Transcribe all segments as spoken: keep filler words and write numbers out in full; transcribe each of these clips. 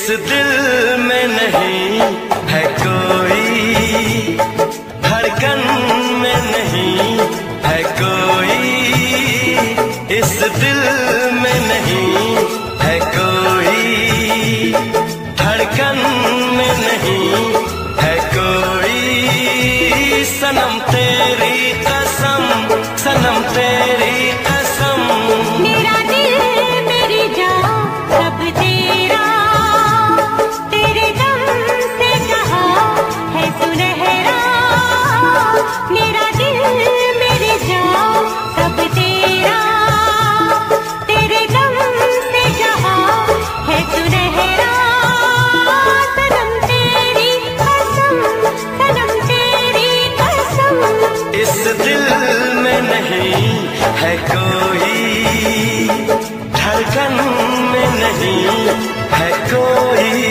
इस दिल में नहीं है कोई, धड़कन में नहीं है कोई, इस दिल में नहीं है कोई, धड़कन में नहीं है कोई। सनम तेरी कसम, सनम तेरी कसम, मेरा दिल मेरी जान सब तेरा, तेरे दम से कहा है सुनहरा। मेरा दिल मेरी जान सब तेरा, तेरे दम से कहा है सुनहरा। सनम तेरी कसम, सनम तेरी कसम, इस दिल में नहीं है कोई, धड़कन में नहीं है कोई।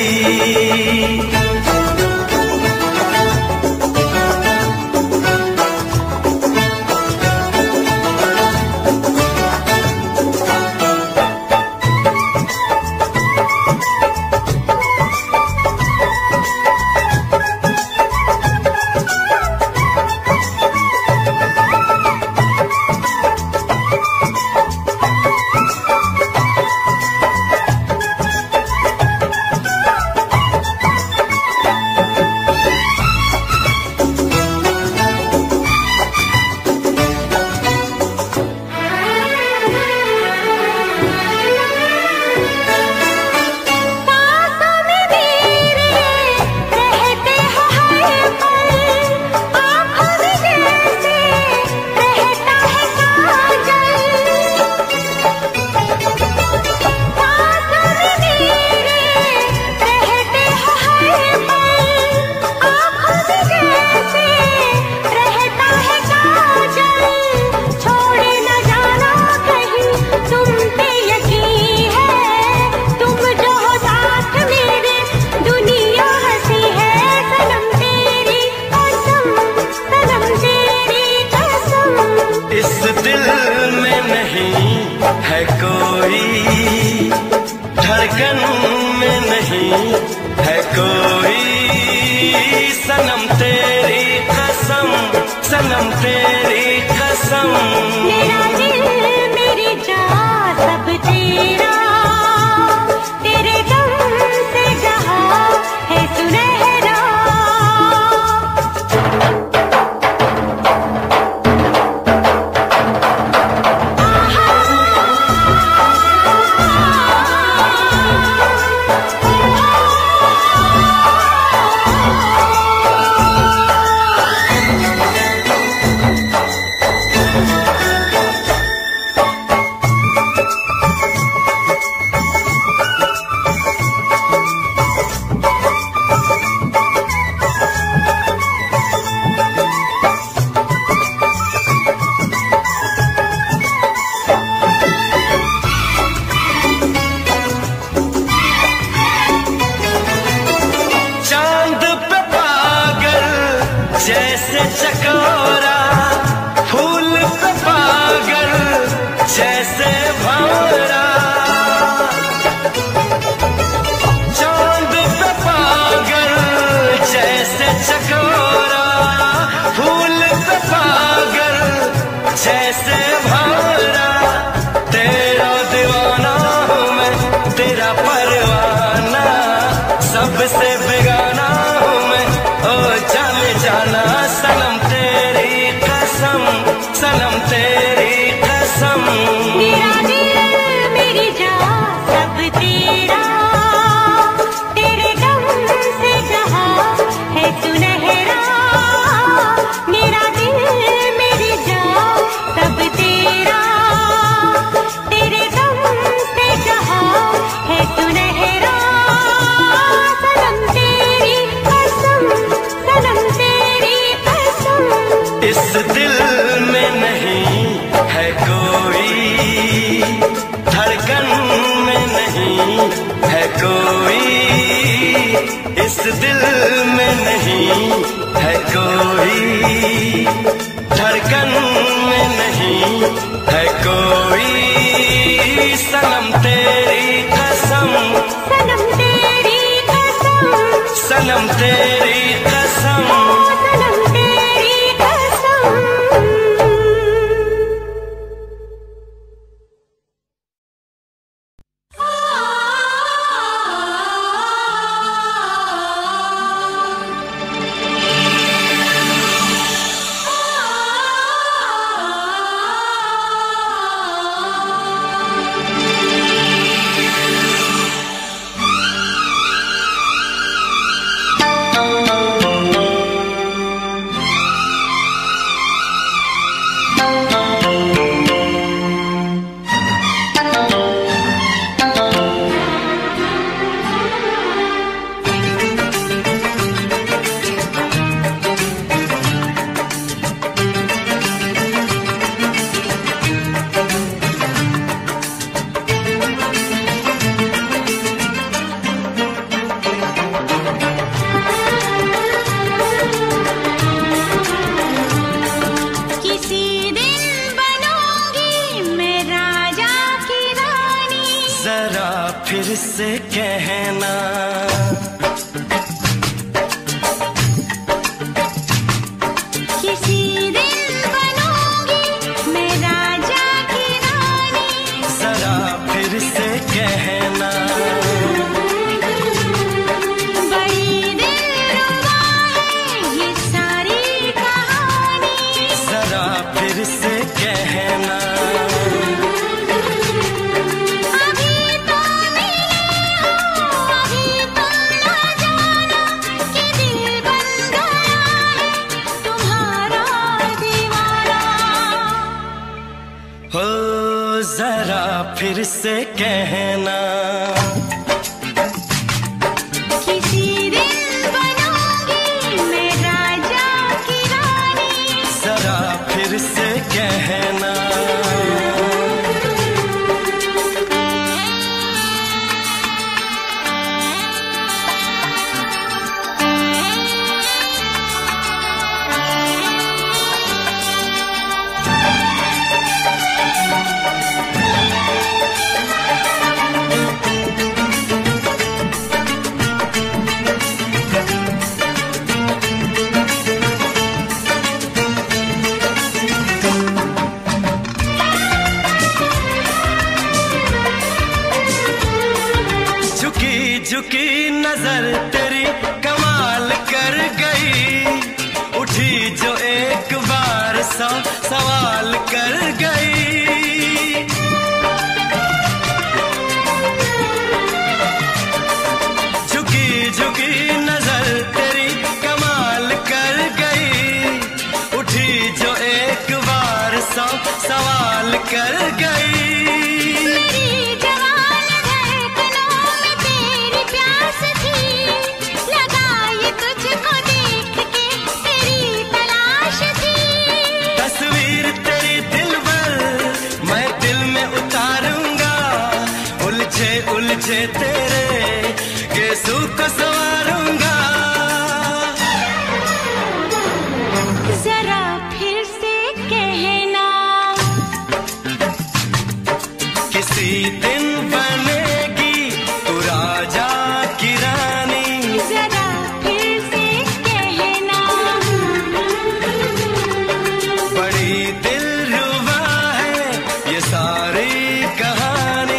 है कोई, धड़कन में नहीं है कोई। सनम तेरी कसम, सनम तेरी कसम, मेरा दिल मेरी जान सब तेरा, तेरे दम से कहा है सुनहरा। जैसे चकोरा फूल पे पागल, जैसे भंवरा चांद पे पागल, जैसे चकोरा फूल पे पागल, जैसे भंवरा। तेरा दीवाना हूँ मैं, तेरा परवाना, सबसे बेगाना हूँ मैं, ओ जाने जाना। सनम तेरी कसम, सनम तेरी कसम, मेरा दिल मेरी जान सब तेरा, तेरे दम से कहा है सुनहरा। मेरा दिल मेरी जान सब तेरा, तेरे दम से कहा है सुनहरा। सनम तेरी कसम, सनम तेरी कसम, इस दिल में नहीं है कोई, धड़कन में नहीं है कोई, इस दिल में नहीं है कोई, धड़कन में नहीं है कोई। सनम तेरी कसम, सनम तेरी फिर से कहना। किसी दिन बनूंगी मैं राजा की रानी, जरा फिर से कहना। बड़ी दिलरुबा है ये सारी कहानी, जरा फिर से कहना। हो जरा फिर से कहना। किसी दिन बनूंगी मैं राजा की रानी, जरा फिर से कहना। झुकी नजर तेरी कमाल कर गई, उठी जो एक बार सौ सवाल कर गई। झुकी झुकी नजर तेरी कमाल कर गई, उठी जो एक बार सौ सवाल कर गई। उलझे तेरे केसू को संवारूंगा। जरा फिर से कहना। किसी दिन बनेगी तू राजा की रानी, जरा फिर से कहना। बड़ी दिलरुबा है ये सारी कहानी,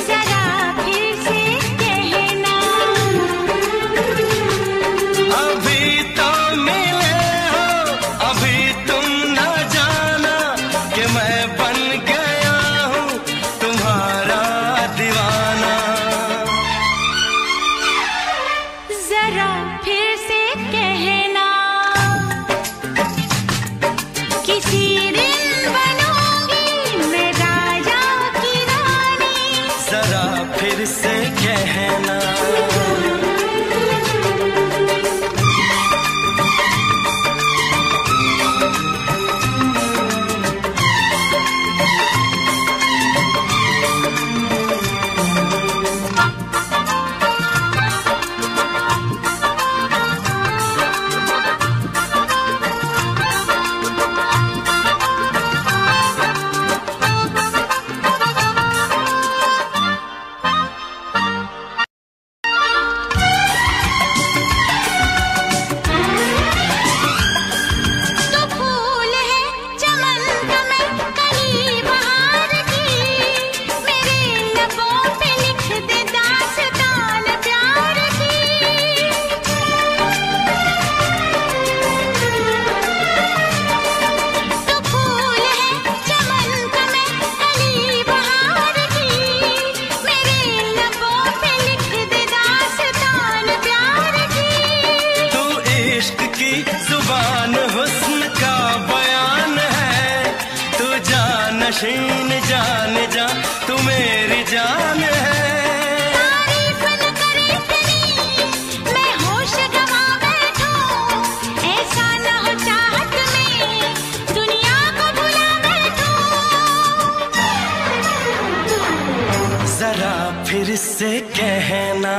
फिर से कहना। नशीन जान जा तू मेरी जान है। तारीफ न करे तेरी मैं होश गवा बैठूं, ऐसा न हो चाहत में दुनिया को भुला बैठूं। जरा फिर से कहना।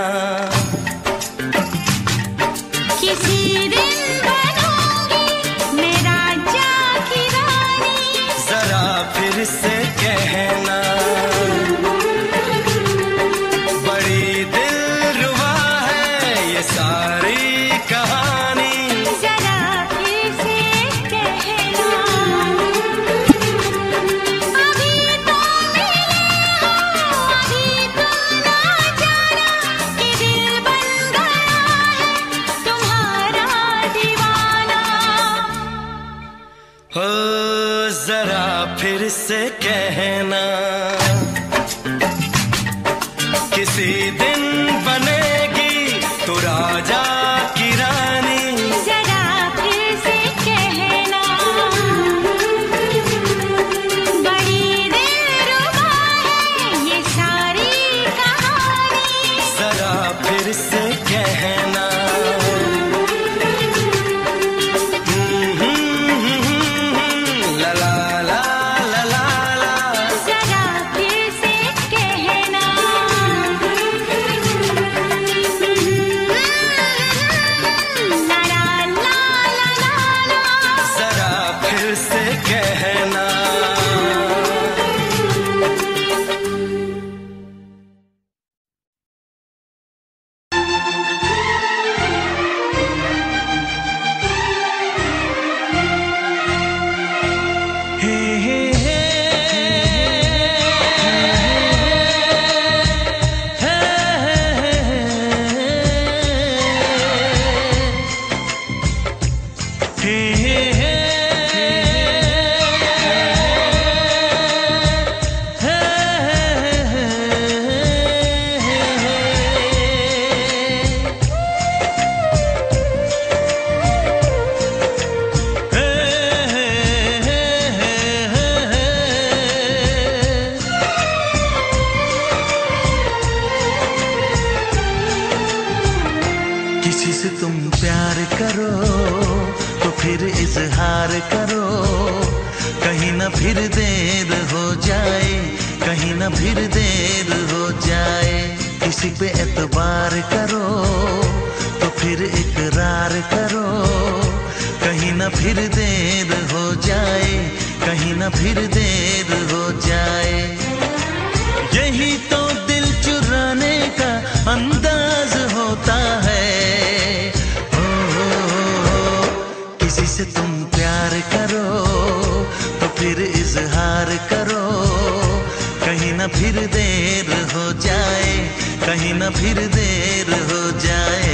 किसी दिन बनूंगी मैं राजा की रानी, जरा फिर से कहना। बड़ी जरा फिर से कहना, किसी दिन बनेगी तू राजा की रानी। जरा फिर से कहना, बड़ी दिलरुबा है ये सारी कहानी। जरा फिर से कहना, किसी से तुम प्यार करो तो फिर इजहार करो, कहीं ना फिर देर हो जाए, कहीं ना फिर देर हो जाए। किसी पे एतबार करो तो फिर इकरार करो, कहीं ना फिर देर हो जाए, कहीं ना फिर देर हो जाए। यही तो दिल चुराने का अंदाज होता है। किसी से तुम प्यार करो तो फिर इजहार करो, कहीं ना फिर देर हो जाए, कहीं ना फिर देर हो जाए।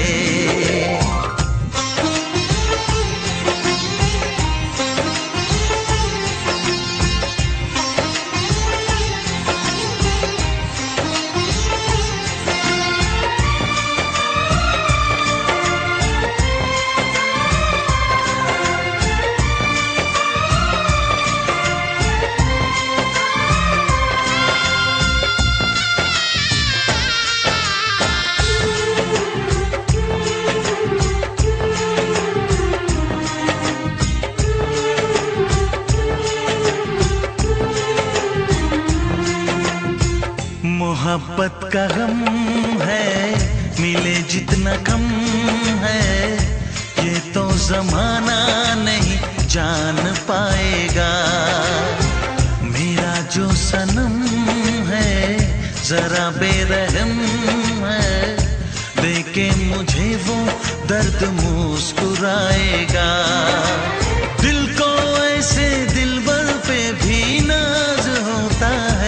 मोहब्बत का गम है मिले जितना कम है, ये तो जमाना नहीं जान पाएगा। मेरा जो सनम है जरा बेरहम है, देके मुझे वो दर्द मुस्कुराएगा। दिल को ऐसे दिलबर पे भी नाज होता है।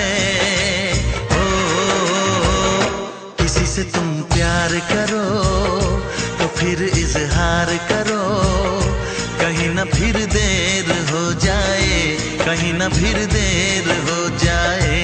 से तुम प्यार करो तो फिर इजहार करो, कहीं ना फिर देर हो जाए, कहीं ना फिर देर हो जाए।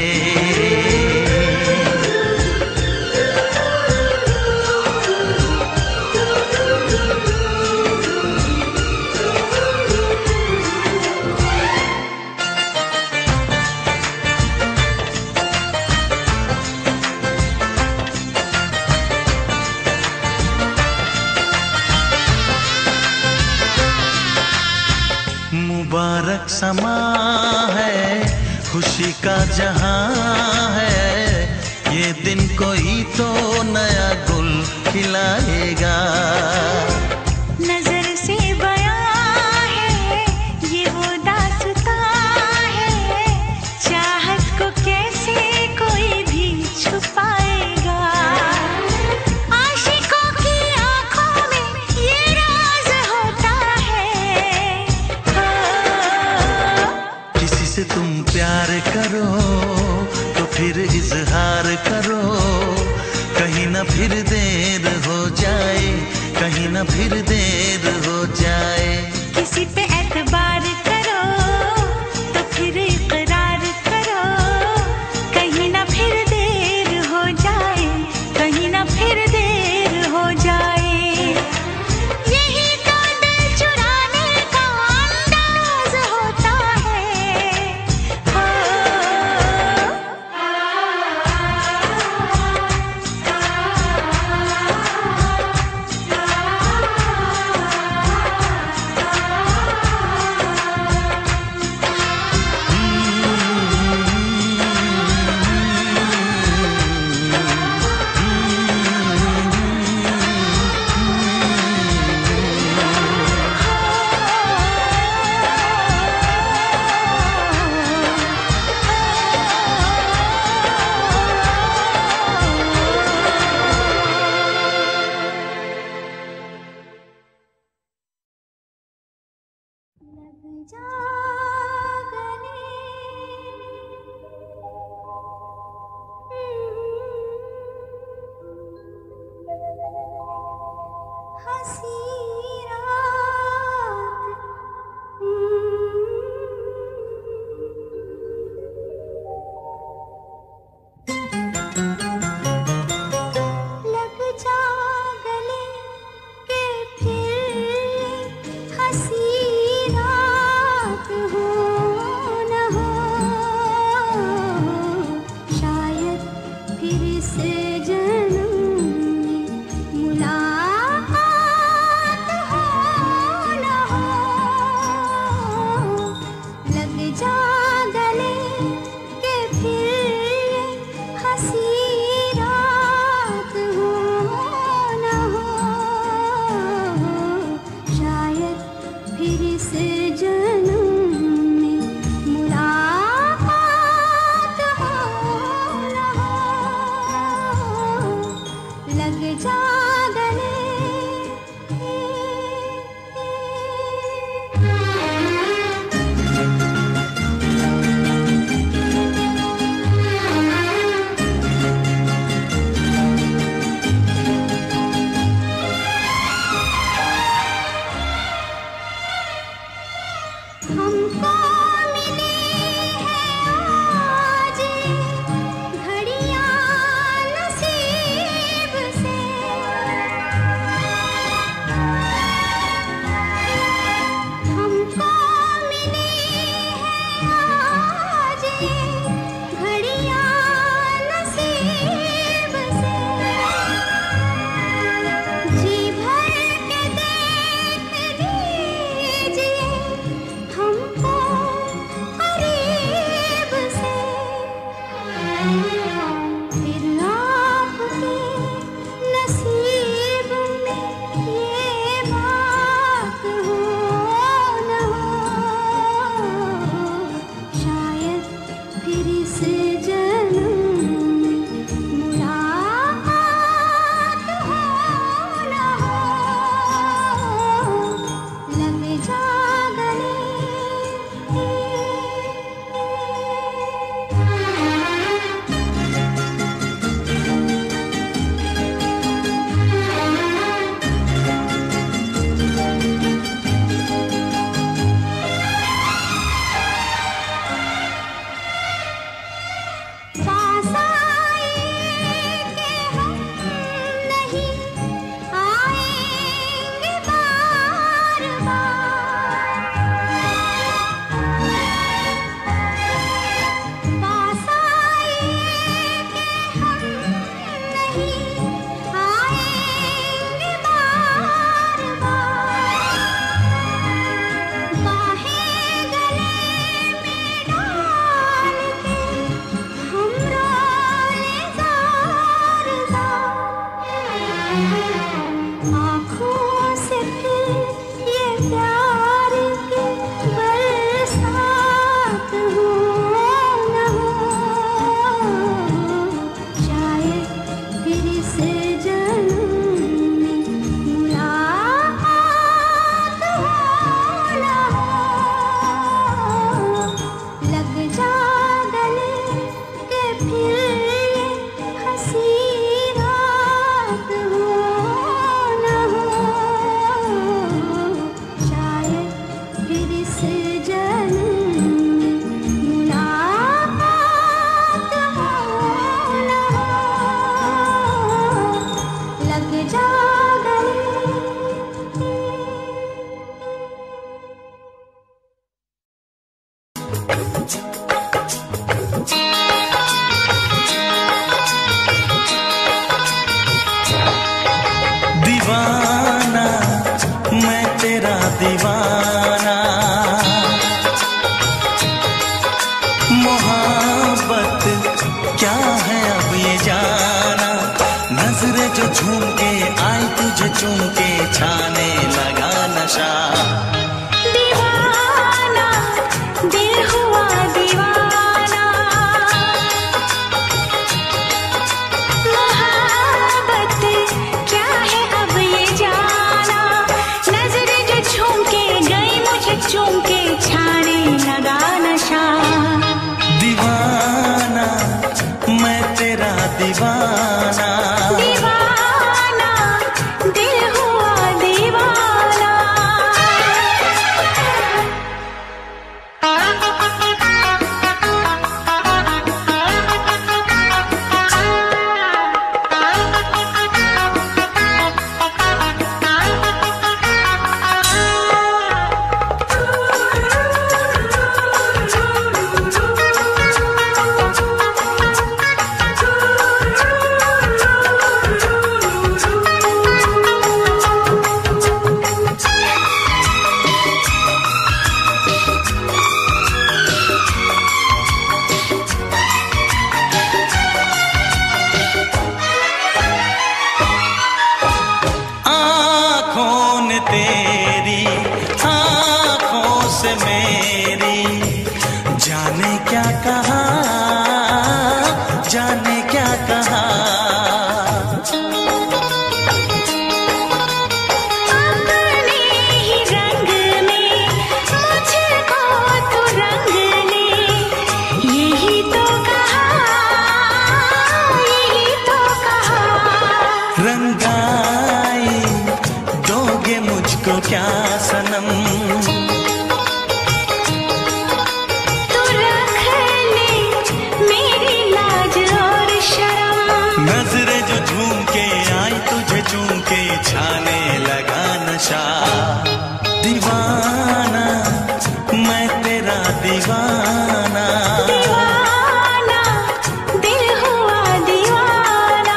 मुबारक समा है, खुशी का जहां है, ये दिन कोई तो नया गुल खिलाएगा। नजर से बयां है ये वो दास्तां है, चाहत को कैसे कोई भी छुपाएगा। आशिकों की आंखों में ये राज होता है। किसी से तुम प्यार करो तो फिर इजहार करो, कहीं ना फिर देर हो जाए, कहीं ना फिर देर हो जाए। किसी पे एतबार करो तो हमको दीवाना, दीवाना दिल हुआ दीवाना।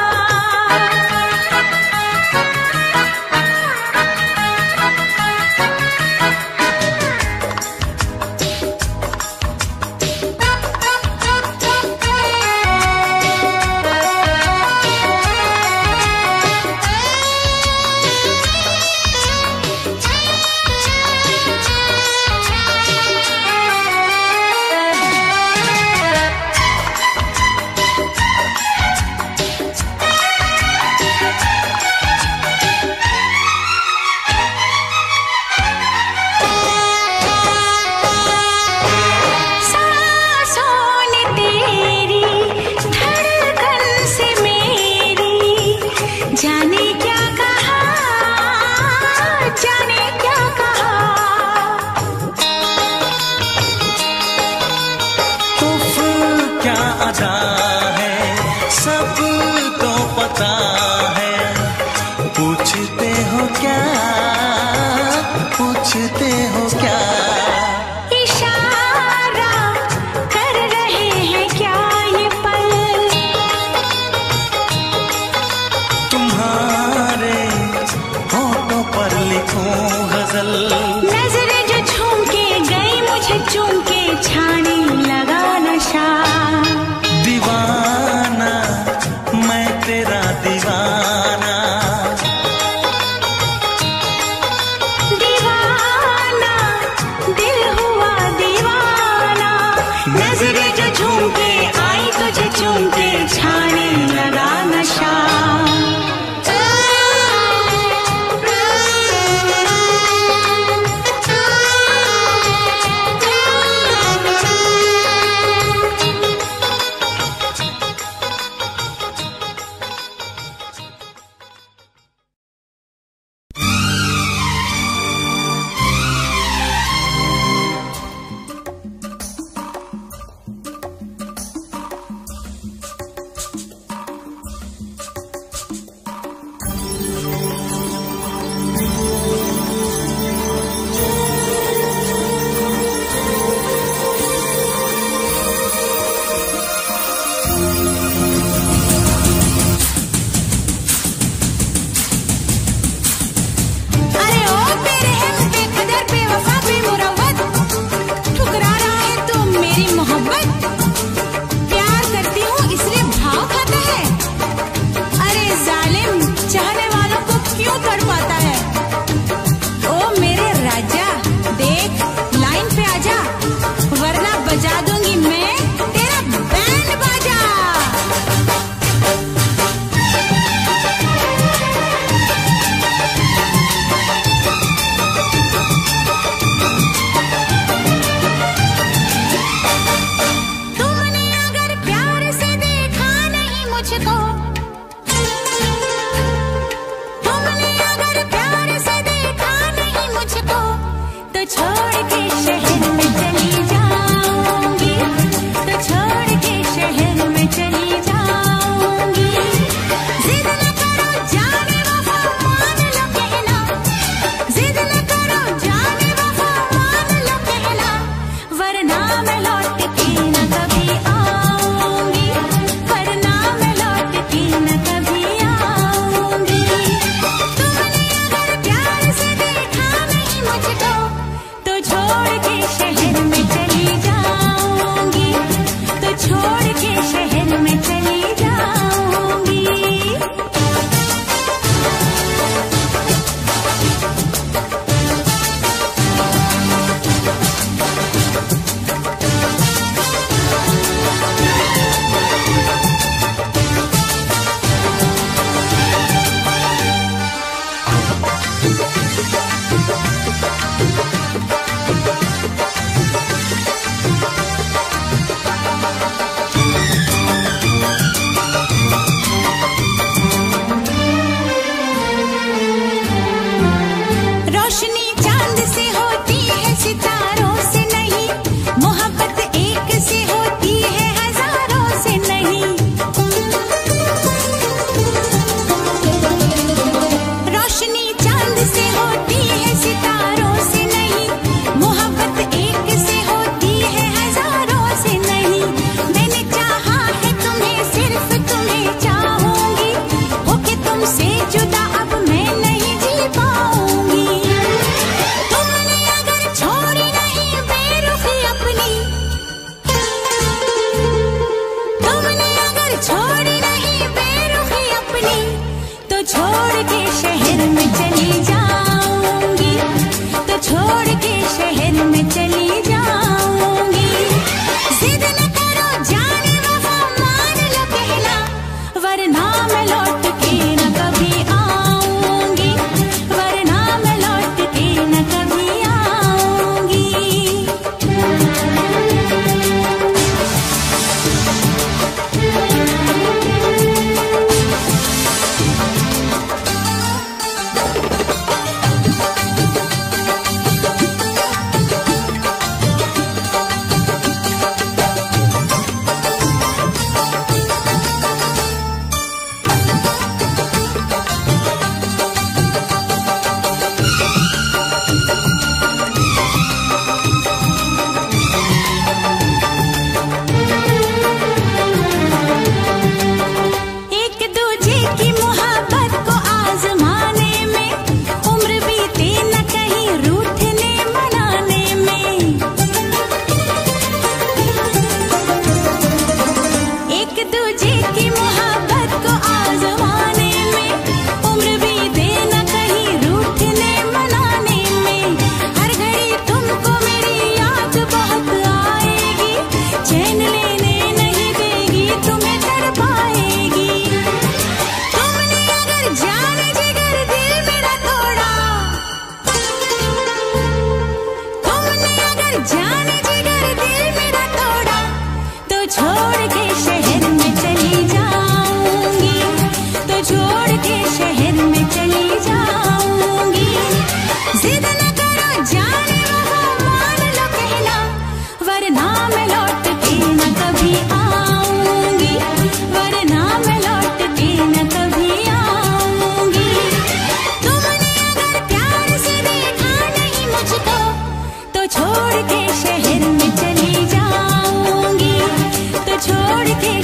जाने क्या कहा, जाने क्या कहा, उफ क्या अदा है, सब तो पता है। पूछते हो क्या, पूछते हो क्या, इशारा कर रहे हैं क्या ये पल, तुम्हारे होठों पर लिखूं गजल। नजरें जो झूम के गई मुझे चूम के छाने लगा नशा। दीवाना मैं तेरा दीवाना, दीवाना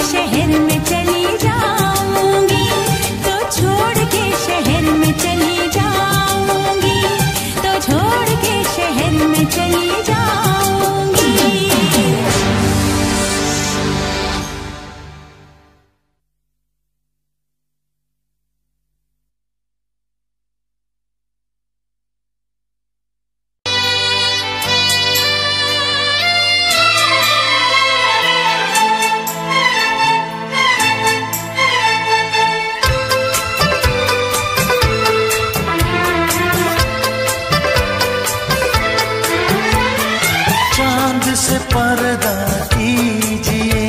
शहर में चली जाऊंगी, तो छोड़ के शहर में चली जाऊंगी, तो छोड़ के शहर में चली जाऊंगी। चांद से पर्दा कीजिए,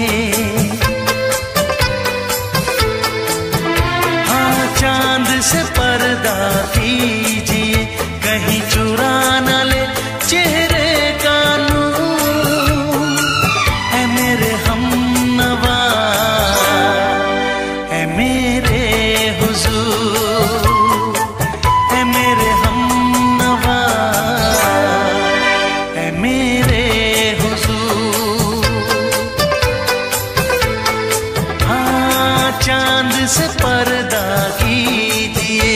हाँ चांद से पर्दा कीजिए, कहीं चुरा न ले चेहरे का नूर। है मेरे हमनवा, है मेरे हुजूर, है मेरे हमनवा, है मेरे चांद से पर्दा कीजिए।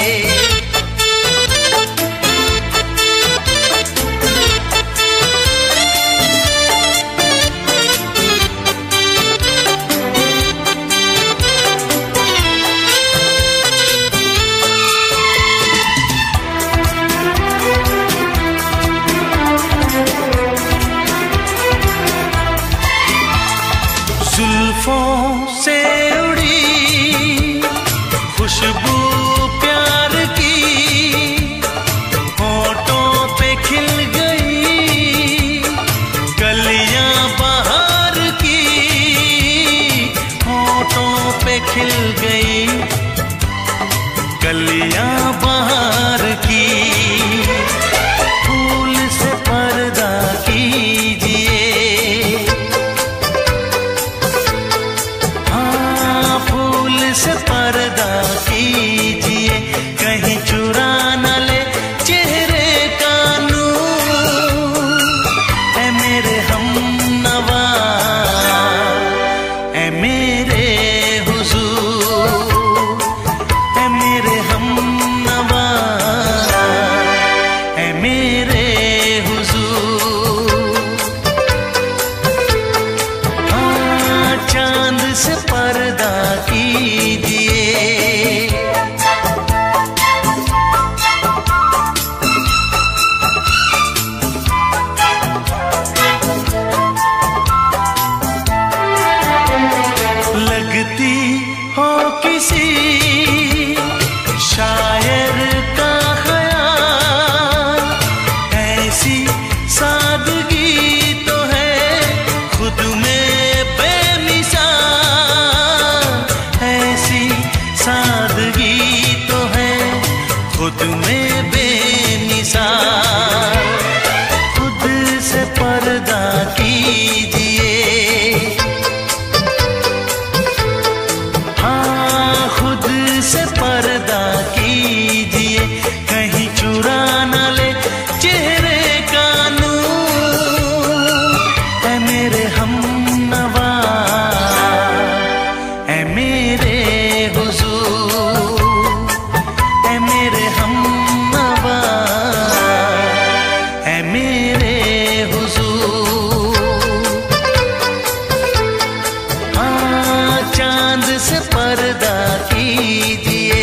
जुल्फों से उड़ी खुशबू प्यार की, होठों पे खिल गई कलियां बहार की, होठों पे खिल गई कलियां बहार की। फूल से पर्दा कीजिए, से पर्दा कीजिए, कहीं चुरा न ले चेहरे का नूर। है मेरे हमनवा, है मेरे हुजूर, है मेरे हमनवा, है मेरे हुजूर। हाँ चांद से पर्दा कीजिए। लगती हो किसी शायर का ख्याल, ऐसी सादगी तो है खुद में बेमिसाल, ऐसी सादगी तो है खुद में बेमिसाल। खुद से पर्दा कीजिए, हाँ खुद से पर्दा कीजिए, कहीं चुरा न ले चेहरे का नूर। है मेरे हमनवा, है मेरे हुजूर, है मेरे हमनवा, है मेरे हुजूर। हाँ चांद से पर्दा कीजिए।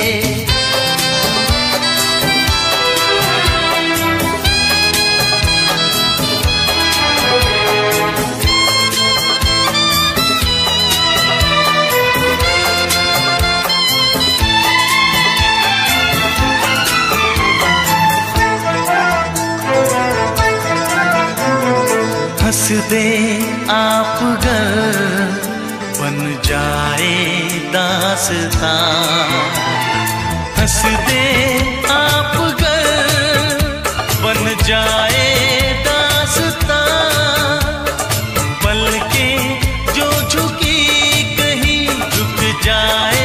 हंस दे आप गर बन जाए दास्तां, हंस दे आप गर बन जाए दास्तां। पलकें जो झुकी कहीं झुक जाए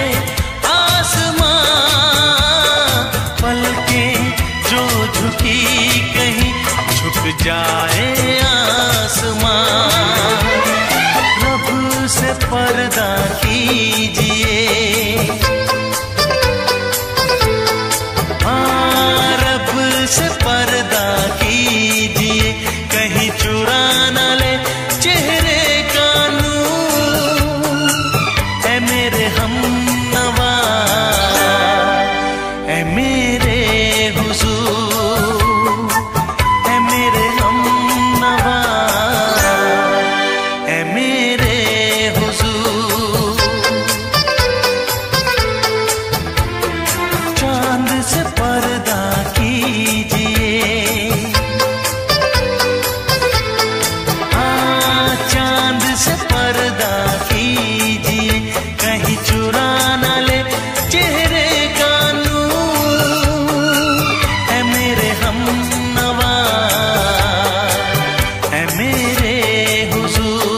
आसमां, पलकें जो झुकी कहीं झुक जाए आसमां। रब से पर चुरा न ले चेहरे का नूर। ऐ मेरे हमनवा, ऐ मेरे हुजूर, ऐ मेरे हमनवा, ऐ मेरे हुजूर। चांद से पर्दा कीजिए, हाँ चांद से पर्दा कीजिए, कहीं चुरा न ले चेहरे का नूर। ऐ मेरे हमनवा, ऐ मेरे हुजूर।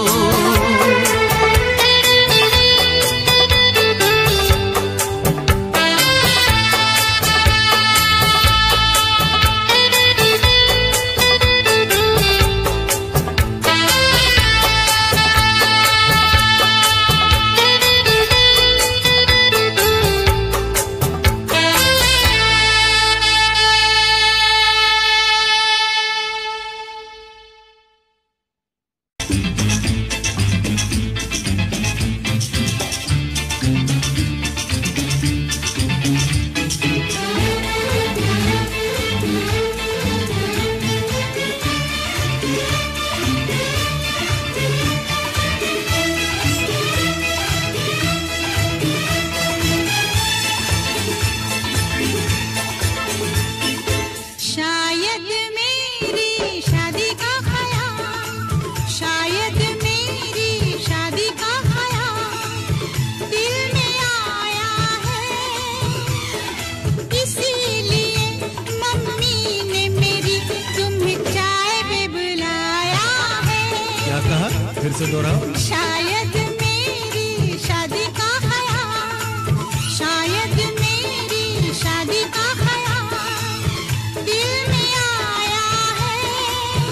शायद मेरी शादी का ख्याल, शायद मेरी शादी का ख्याल दिल में आया है, इसीलिए मम्मी ने मेरी तुम्हें चाय पे बुलाया है। क्या कहा? फिर से दोहराओ। शायद मेरी शादी का ख्याल, शायद मेरी शादी का ख्याल दिल में आया है,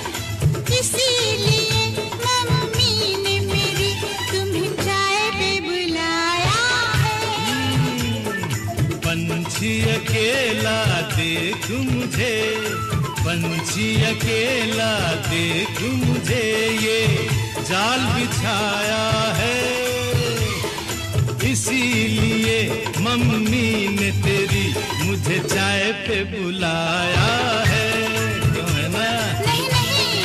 इसीलिए मम्मी ने मेरी तुम्हें चाय पे बुलाया है। पंछी अकेला देख मुझे, पंछी अकेला देख मुझे, ये जाल बिछाया है, इसीलिए मम्मी ने तेरी मुझे चाय पे बुलाया है। क्यों है ना? नहीं नहीं,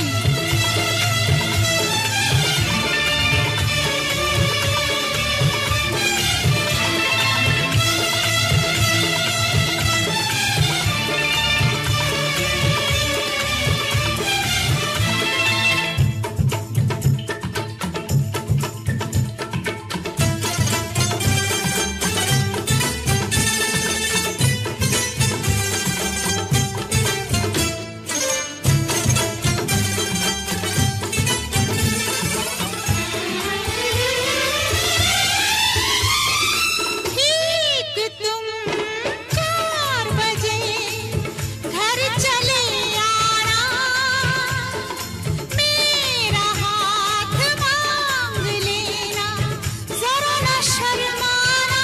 ठीक तुम चार बजे घर चले आना, मेरा हाथ मांग लेना, जरा न शर्माना।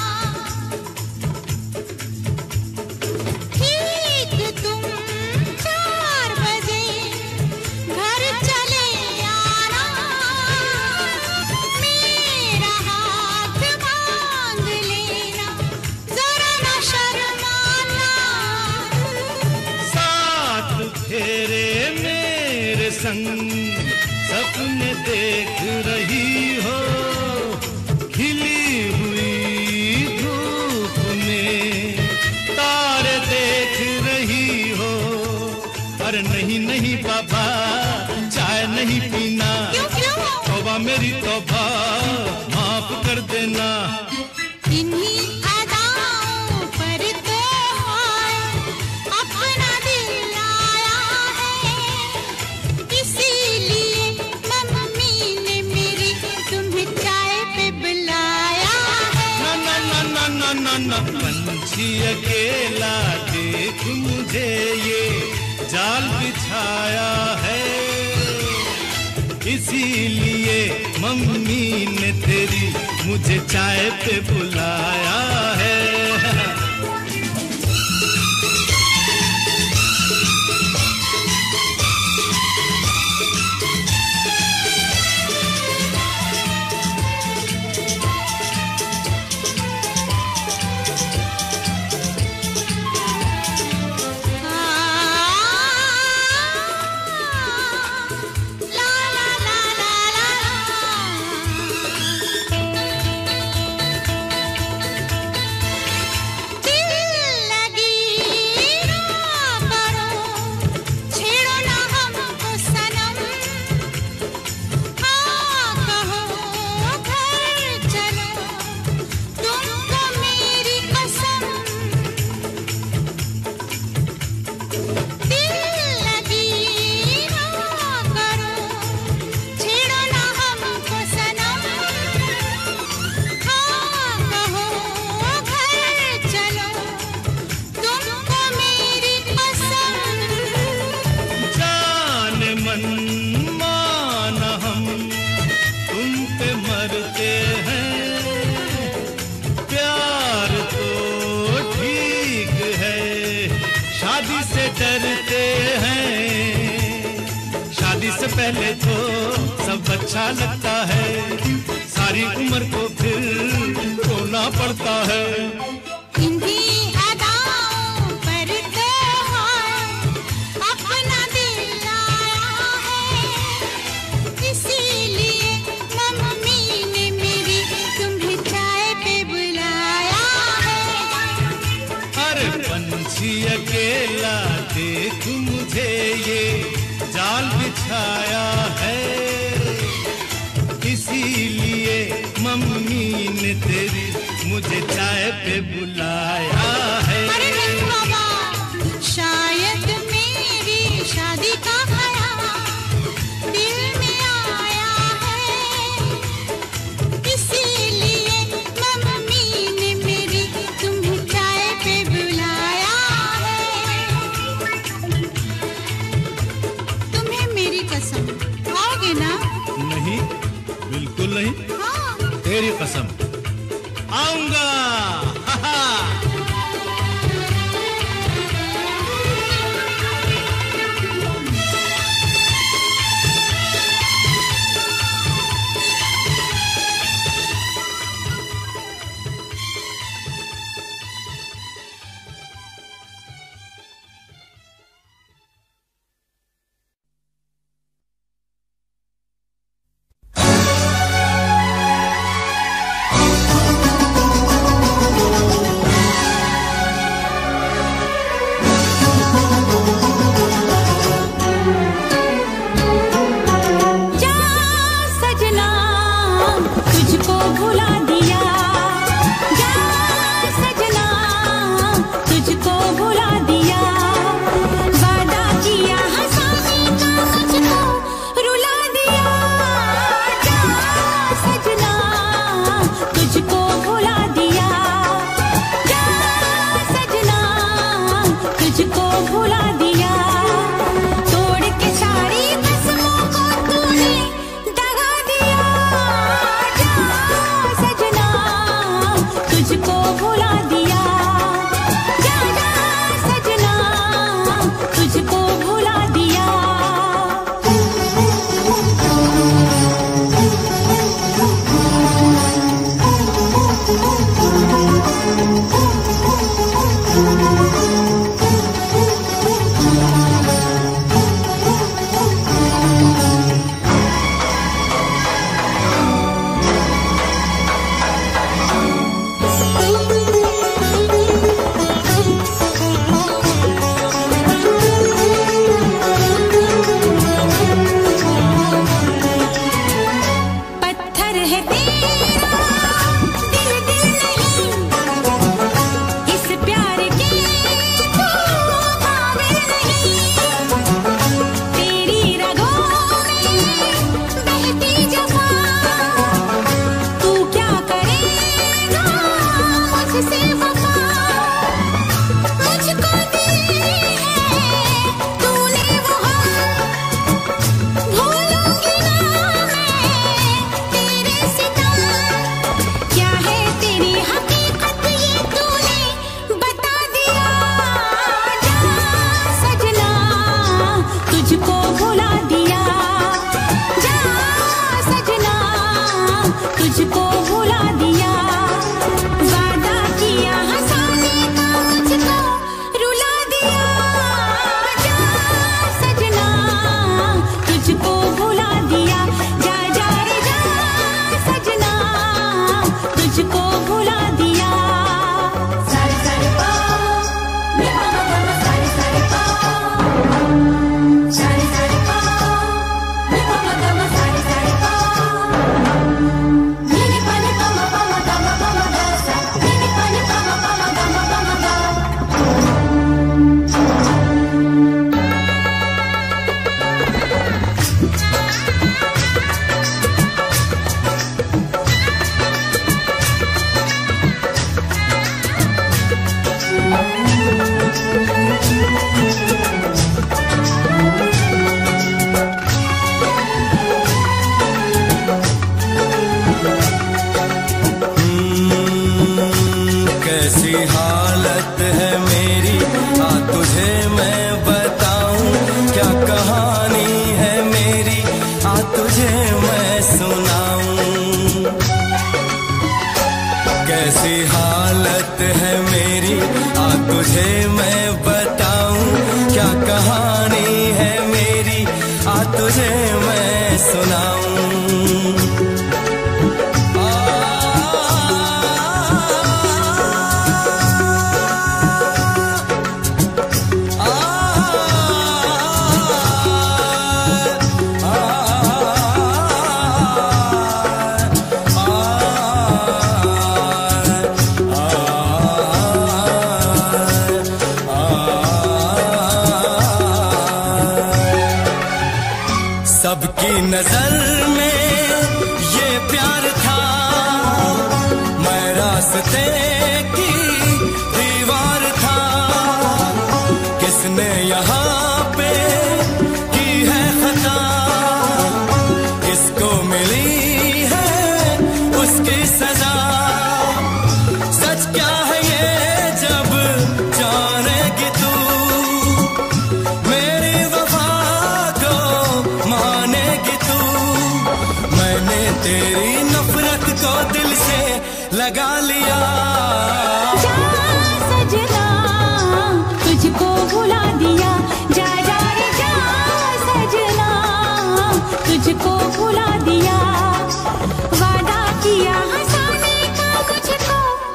ठीक तुम चार बजे घर चले आना, मेरा हाथ मांग लेना, जरा न शर्माना। साथ फेरे मेरे संग सपने देख रही हो, खिली हुई धूप में तारे देख रही हो। अरे नहीं नहीं बाबा, चाय नहीं पीना, क्यों क्यों? तौबा मेरी तौबा, माफ कर देना। इन्हीं अदाओं पर तो हाय अपना दिल आया है, इसीलिए मम्मी ने मेरी तुम्हें चाय पे बुलाया है। ना ना ना ना ना ना ना, पंछी अकेला देख मुझे, ये जाल बिछाया है, इसीलिए मम्मी ने तेरी मुझे चाय पे बुलाया है। पहले तो सब अच्छा लगता है, सारी उम्र को फिर रोना पड़ता है। इन्हीं अदाओं पर तो अपना दिल आया है, इसीलिए मम्मी ने मेरी तुम्हें चाय पे बुलाया है। अरे पंछी अकेला देख मुझे ये जाल बिछाया है, इसीलिए मम्मी ने तेरी मुझे चाय पे बुलाया है। अरे नहीं बाबा, शायद मेरी शादी का ख्याल दिल में आया है, इसीलिए मम्मी ने मेरी तुम्हें चाय पे बुलाया है। तुम्हें मेरी कसम, आओगे ना? नहीं, बिल्कुल नहीं। हाँ। तेरी कसम, आऊंगा। हा हा। तुझे मैं सुनाऊं। सबकी नजर में ये प्यार था, मैं रास्ते की दीवार था। किसने यहाँ पे की है खता, किसको मिली है उसकी सजा। सच क्या है ये जब जानेगी तू, मेरी वफा को मानेगी तू। मैंने तेरी नफरत को दिल से लगा लिया। जा सजना तुझको भुला दिया, जा जा रे जा सजना तुझको भुला दिया। वादा किया हंसाने का मुझको,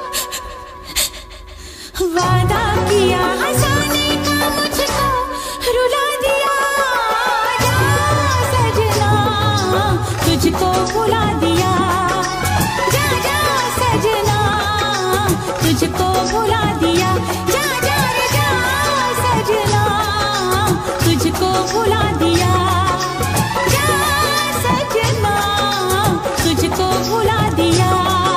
वादा किया हंसाने का मुझको रुला दिया। जा सजना तुझको भुला दिया, जा जा सजना तुझको भुला दिया। जा जा रे जा सजना तुझको भुला दिया, जा सजना तुझको भुला दिया।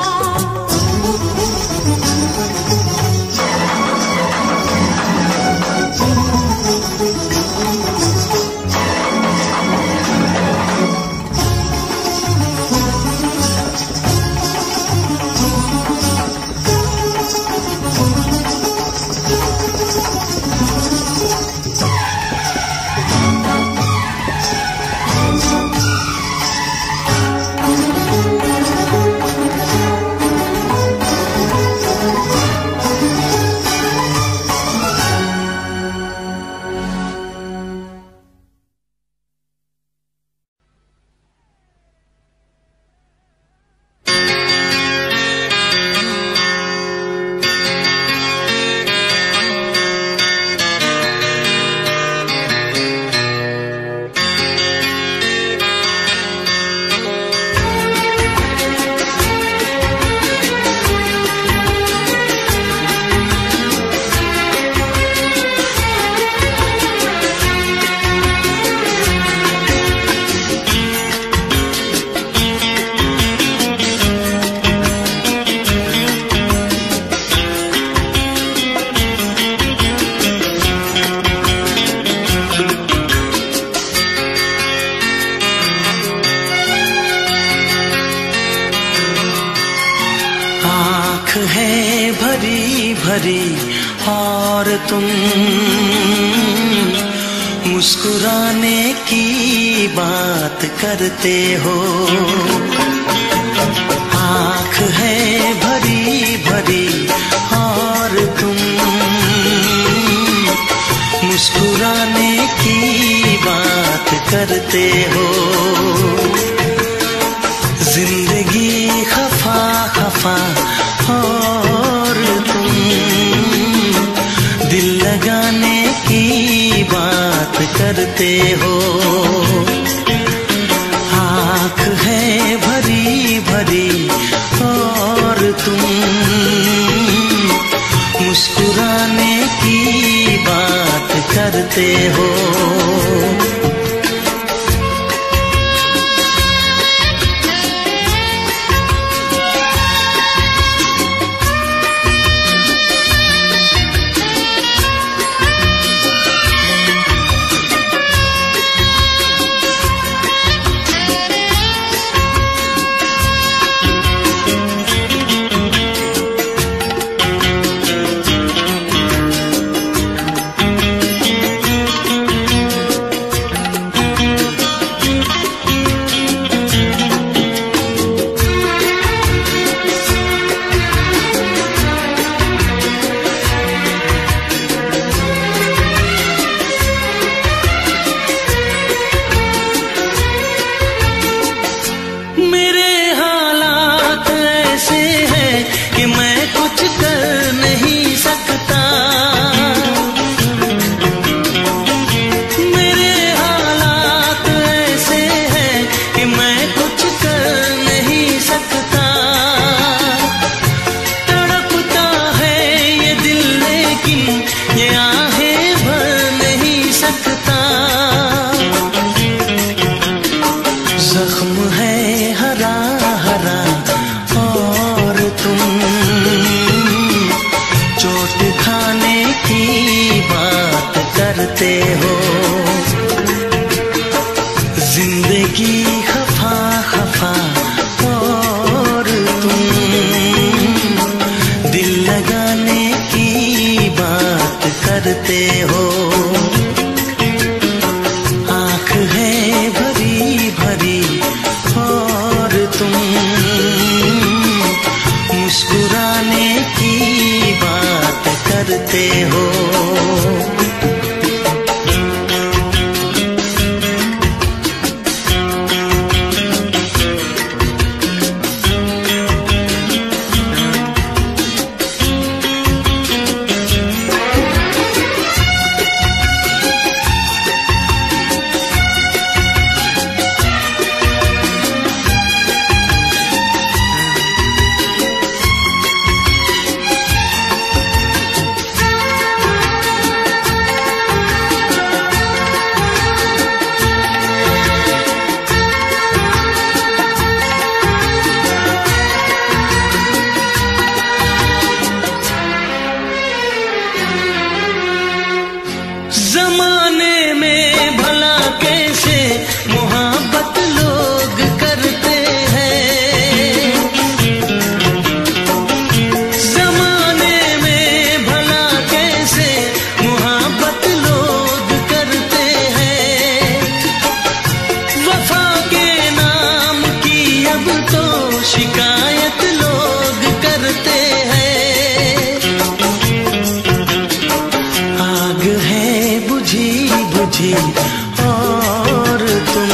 आँख है भरी भरी और तुम मुस्कुराने की बात करते हो। आँख है भरी भरी और तुम मुस्कुराने की बात करते हो। जिंदगी खफा खफा और तुम दिल लगाने की बात करते हो। आँख है भरी भरी और तुम मुस्कुराने की बात करते हो। जिंदगी खफा खफा और तुम दिल लगाने की बात करते हो। आँख है भरी भरी और तुम मुस्कुराने की बात करते हो। जमाने में भला कैसे मोहब्बत लोग करते हैं, जमाने में भला कैसे मोहब्बत लोग करते हैं। वफा के नाम की अब तो शिकायत लोग करते हैं। आग है बुझी बुझी और तुम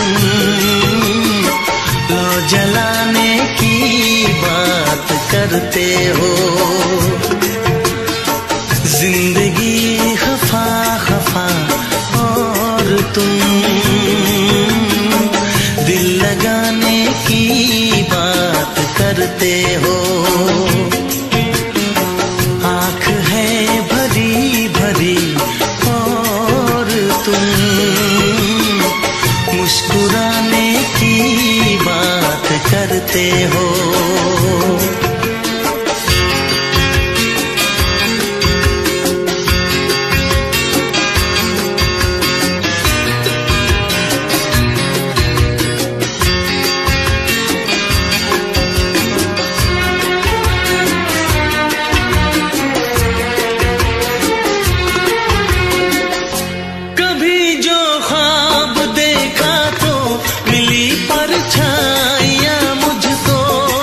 लो जलाने की बात करते हो। जिंदगी खफा खफा और तुम दिल लगाने की बात करते हो। आँख है भरी भरी और तुम मुस्कुराने की बात करते हो। कभी जो ख्वाब देखा तो मिली परछाइयां मुझको,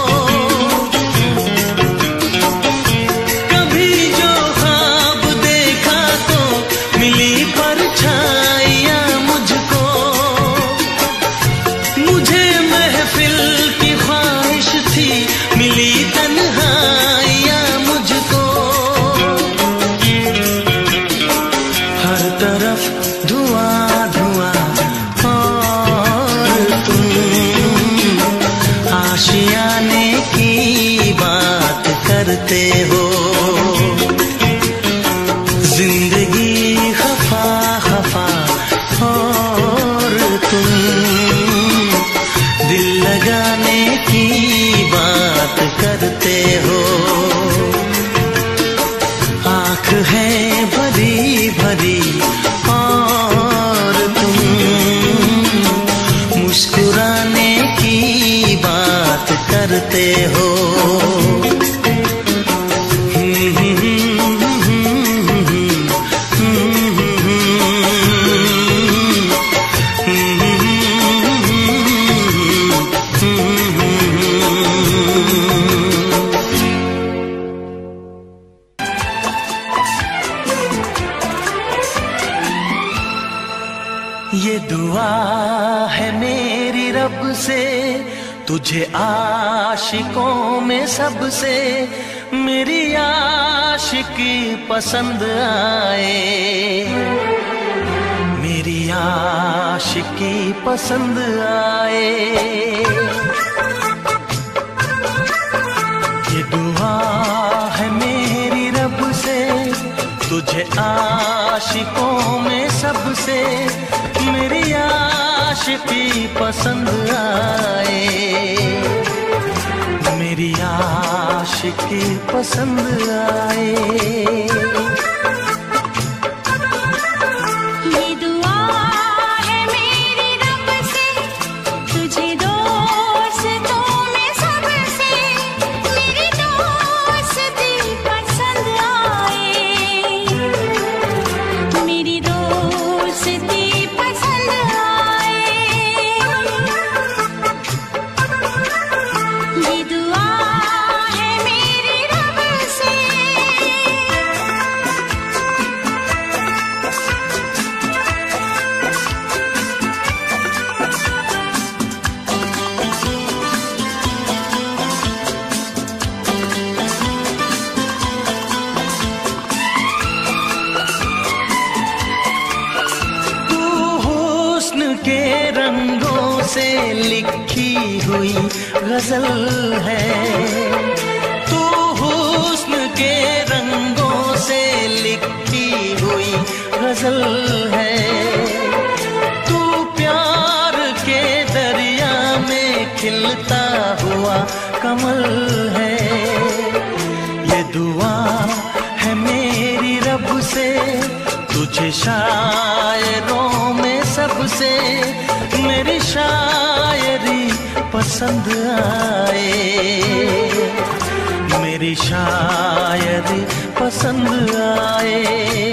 कभी जो ख्वाब देखा तो मिली परछाइयां मुझको। मुझे महफिल की ख्वाहिश थी मिली तन्हाइयां मुझको। हर तरफ धुआं धुआं और तुम आशियाने की बात करते हो। जिंदगी खफा खफा और तुम दिल लगाने की बात करते हो। आँख है भरी भरी और तुम मुस्कुराने की बात करते हो। ये दुआ है मेरी रब से तुझे आशिकों में सबसे मेरी आशिकी पसंद आए, मेरी आशिकी पसंद आए। ये दुआ है मेरी रब से तुझे आशिकों में सबसे मेरी आशिकी पसंद आए, मेरी आशिकी पसंद आए। ये दुआ है मेरी रब से लिखी हुई गजल है। तू हुस्न के रंगों से लिखी हुई गजल है। तू प्यार के दरिया में खिलता हुआ कमल है। ये दुआ है मेरी रब से तुझे शायरों में सबसे मेरी शायरी पसंद आए। मेरी शायरी पसंद आए।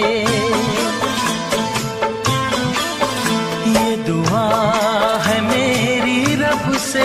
ये दुआ है मेरी रब से।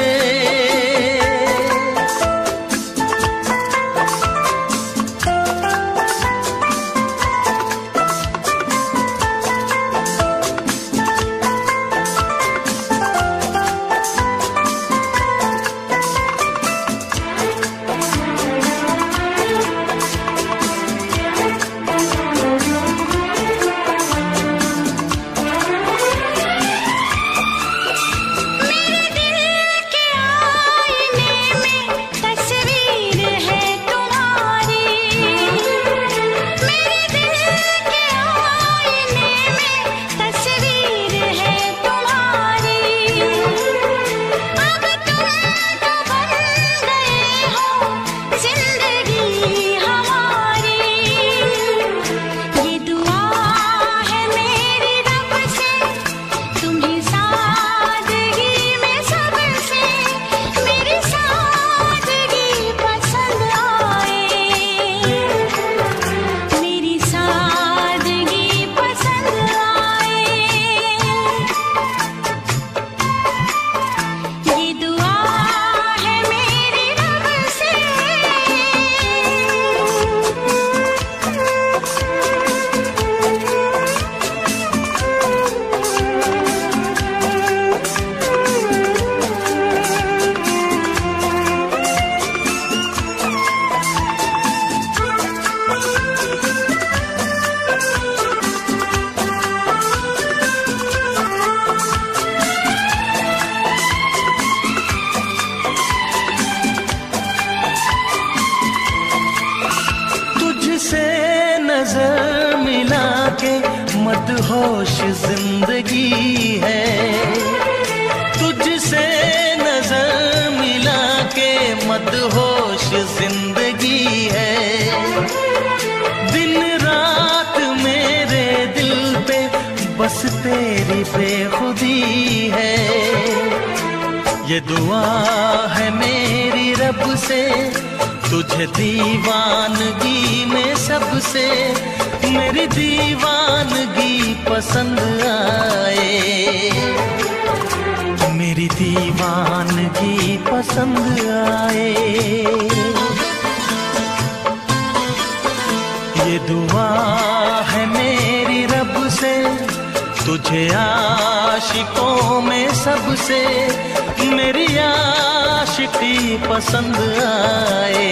नजर मिला के मदहोश जिंदगी है। तुझसे नजर मिला के मदहोश जिंदगी है। दिन रात मेरे दिल पे बस तेरी बेखुदी है। ये दुआ है मेरी रब से तुझे दीवानगी में सबसे मेरी दीवानगी पसंद आए। मेरी दीवानगी पसंद आए। ये दुआ है मेरी रब से तुझे आशिकों में सबसे मेरी आशिकी पसंद आए।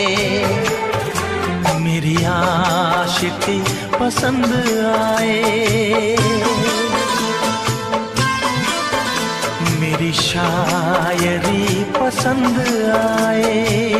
मेरी आशिकी पसंद आए। मेरी शायरी पसंद आए।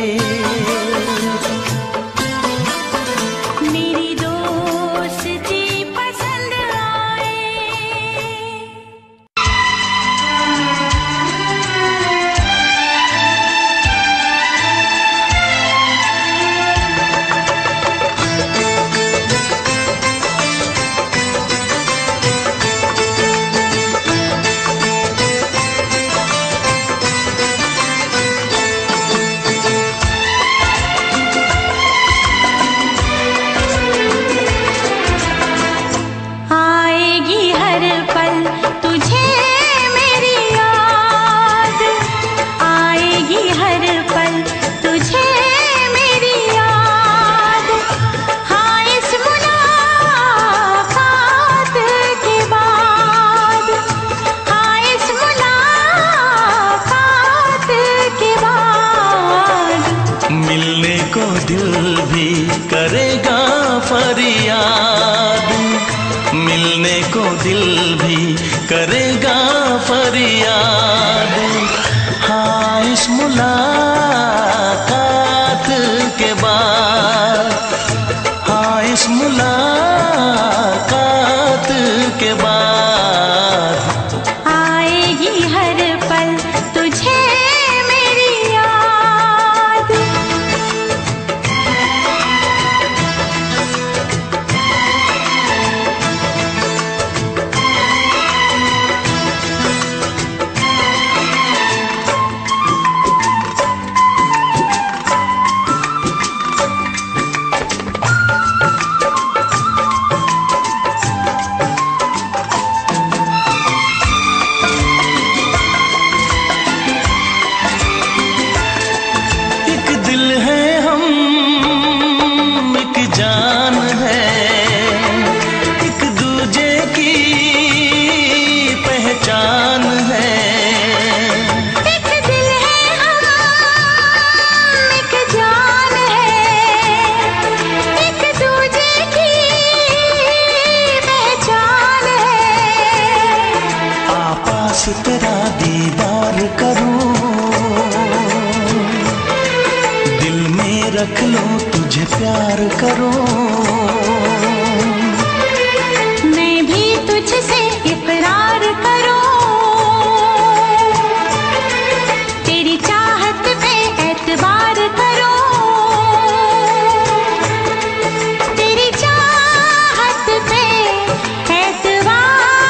दिल भी करेगा फरियाद, मिलने को दिल भी करेगा फरियाद। इस मुलाकात के बाद, हाँ इस मुलाकात के बाद आएगी हर पल तुझे मेरी याद। तेरा दीदार करूं, दिल में रख लूं तुझे प्यार करूं, मैं भी तुझसे इकरार करूं, तेरी चाहत पे एतबार करूं, तेरी चाहत पे एतबार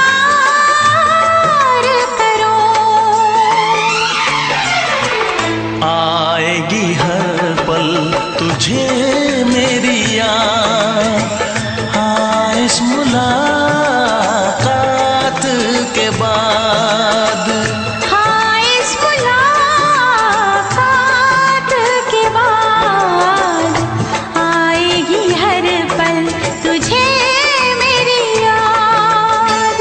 आएगी हर पल तुझे मेरी याद, हाँ इस मुलाकात के बाद, हाँ इस मुलाकात के बाद आएगी हर पल तुझे मेरी याद।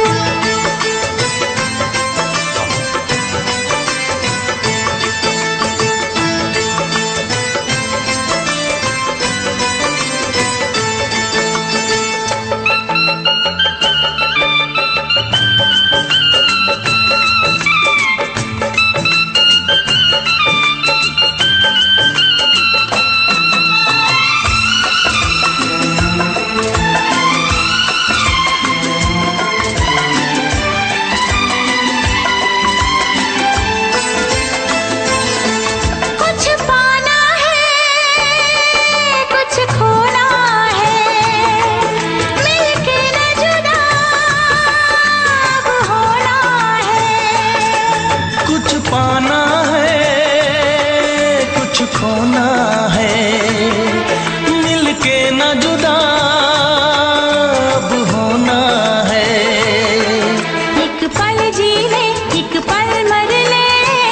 खोना है, मिलके न जुदा अब होना है, एक पल जी ले एक पल मर ले,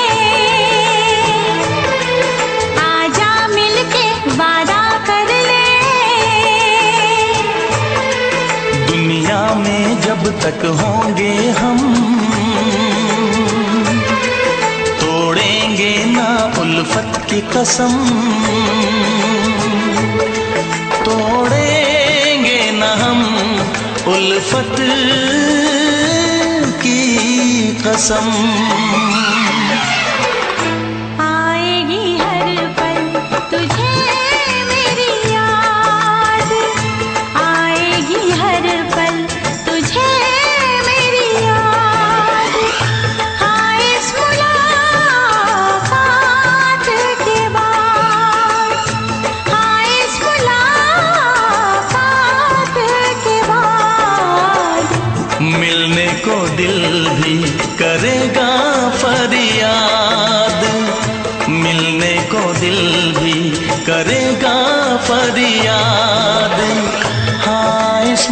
आजा मिलके वादा कर ले, दुनिया में जब तक होंगे हम तोड़ेंगे ना उल्फत की कसम, तोड़ेंगे न हम उल्फत की कसम। आएगी हर पल तुझे मेरी याद, आएगी हर पल तुझे मेरी याद, हाँ इस मुलाकात के बाद, हाँ इस मुलाकात के बाद मिलने को दिल भी करेगा फरियाद, मिलने को दिल भी करेगा फरियाद, हाँ इस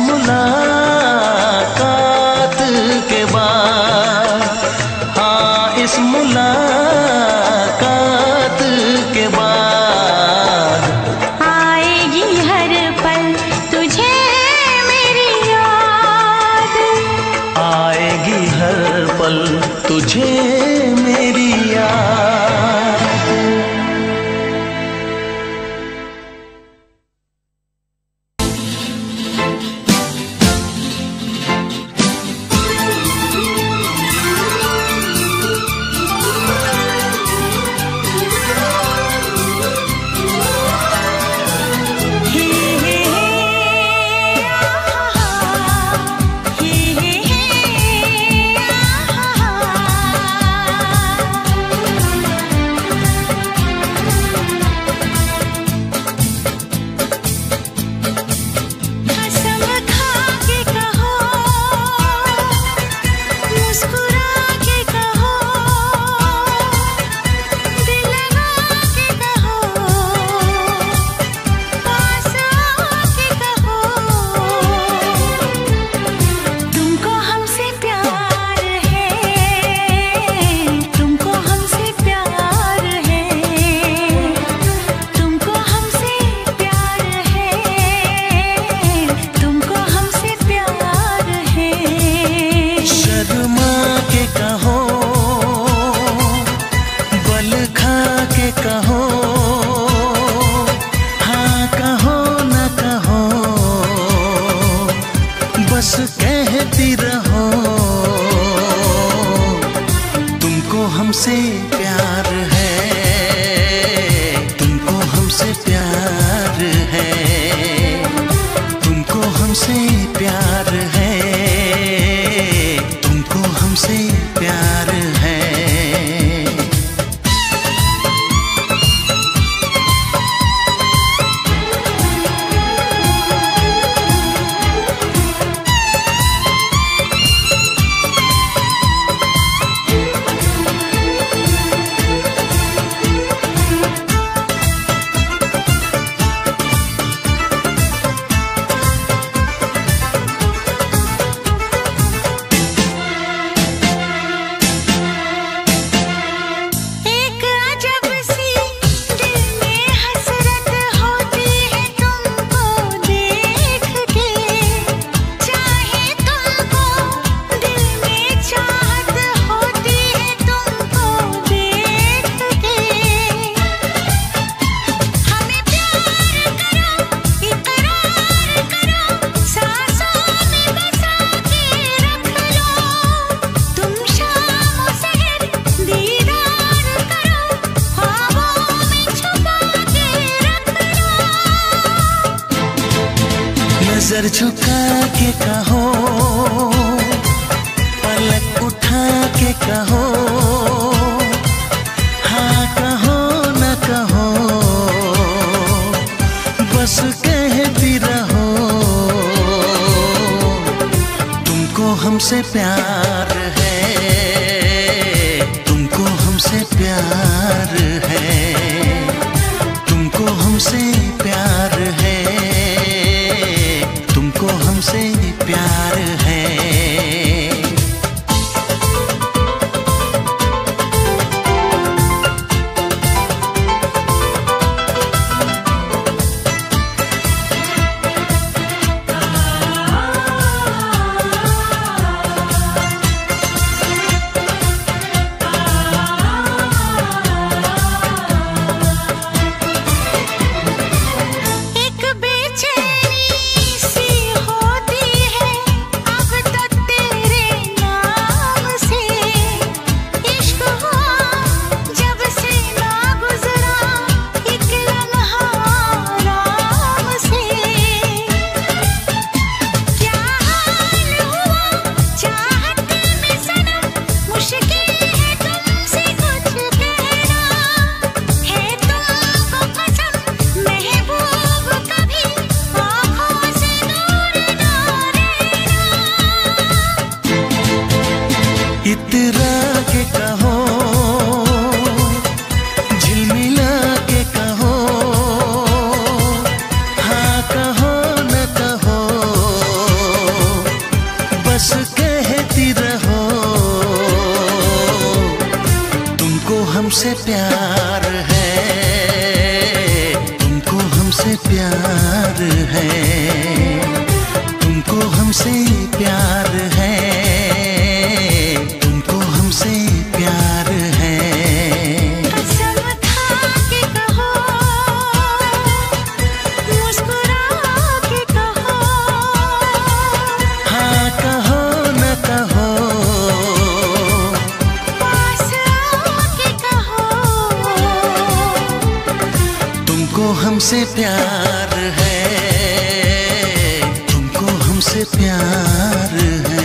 मुलाकात के बाद, हाँ इस मुलाकात के बाद आएगी हर पल तुझे मेरी याद, आएगी हर पल तुझे मेरी याद। कहो, हाँ कहो न कहो, बस कहती रहो, तुमको हमसे प्यार है, तुमको हमसे प्यार है, तुमको हमसे प्यार है, तुमको हमसे प्यार है। नजर झुका के कहो, पलक उठा के कहो, हाँ कहो न कहो, बस कहती रहो, तुमको हमसे प्यार है, तुमको हमसे प्यार है, तुमको हमसे प्यार है, तुमको हमसे प्यार है। इतरा के कहो, झिलमिला के कहो, हाँ कहो न कहो, बस कहती रहो, तुमको हमसे प्यार है, तुमको हमसे प्यार है, तुमको हमसे प्यार है, हमसे प्यार है। कसम खा के कहो, मुस्कुरा के कहो, हाँ कहो न कहो, पास आके कहो, तुमको हमसे प्यार है, तुमको हमसे प्यार है।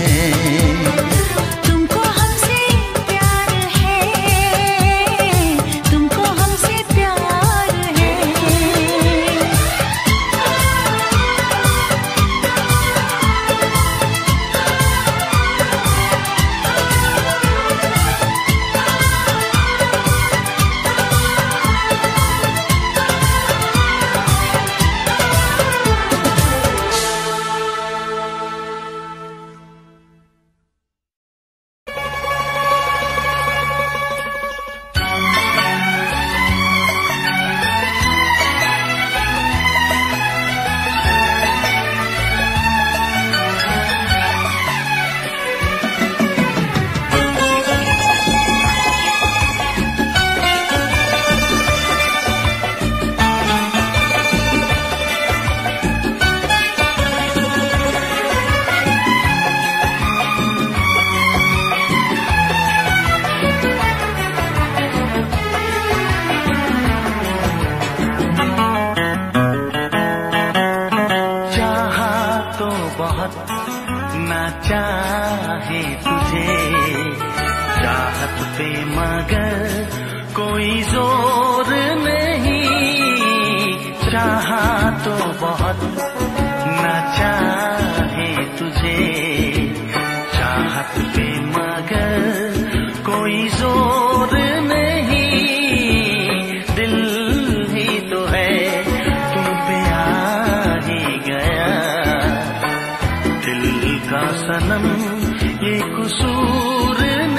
कोई जोर नहीं, चाहा तो बहुत न चाहे तुझे, चाहत पे मगर कोई जोर नहीं, दिल ही तो है तुम पे आ ही गया, दिल का सनम ये कसूर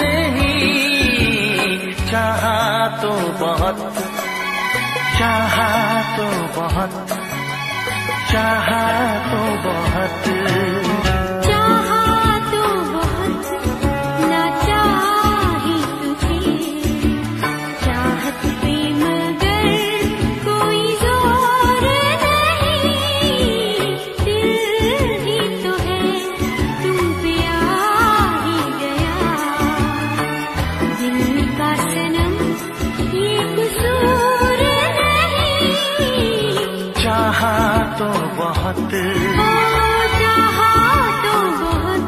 नहीं, चाहा तो बहुत, चाहा तो बहुत, चाहा तो बहुत, चाहा तो बहुत न चाहे तुझे, चाहत पे मगर कोई जोर नहीं, दिल ही तो है तुम पे आ ही गया, दिल का सनम ये कसूर नहीं, चाहा तो बहुत, ओ चाहा तो बहुत।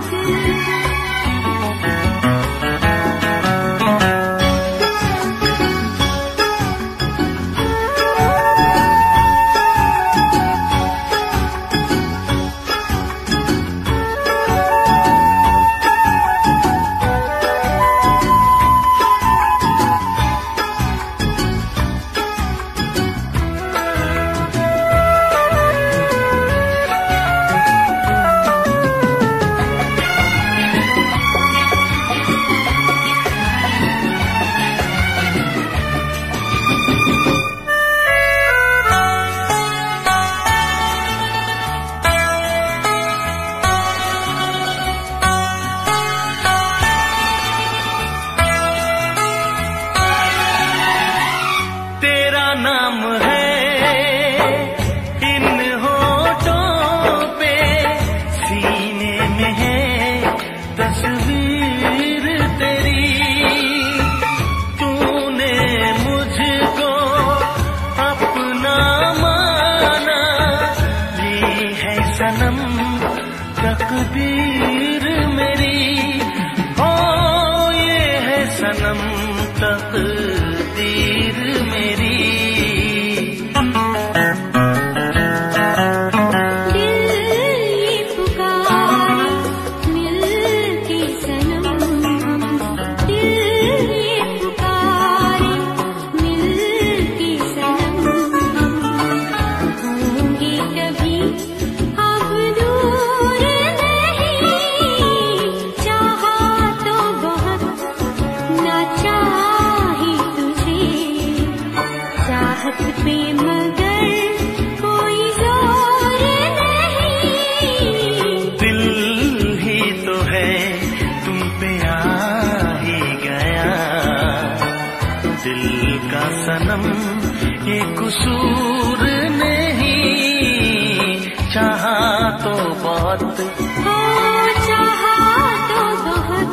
तेरा नाम है इन होठों पे, सीने में है तस्वीर तेरी, तूने मुझको अपना माना, ये है सनम तकदीर मेरी, ओ ये है सनम तकदीर मेरी। दिल ये पुकारे मिलके सनम, दिल ये पुकारे मिलके सनम, होंगे कभी अब दूर नहीं, चाहा तो बहुत न चाहे तुझे, चाहत पे मगर कोई जोर नहीं, दिल ही तो है तुम पे आ ही गया, दिल का सनम ये कसूर नहीं, चाहा तो बहुत, हो चाहा तो बहुत।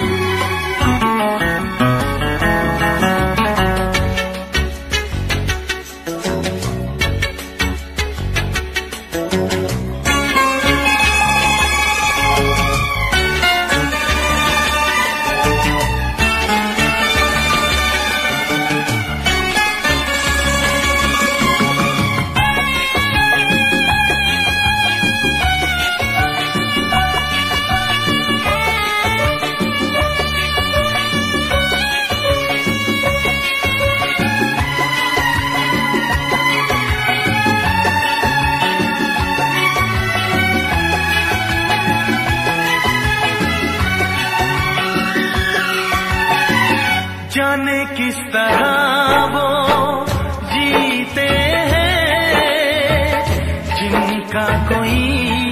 जाने किस तरह वो जीते हैं जिनका कोई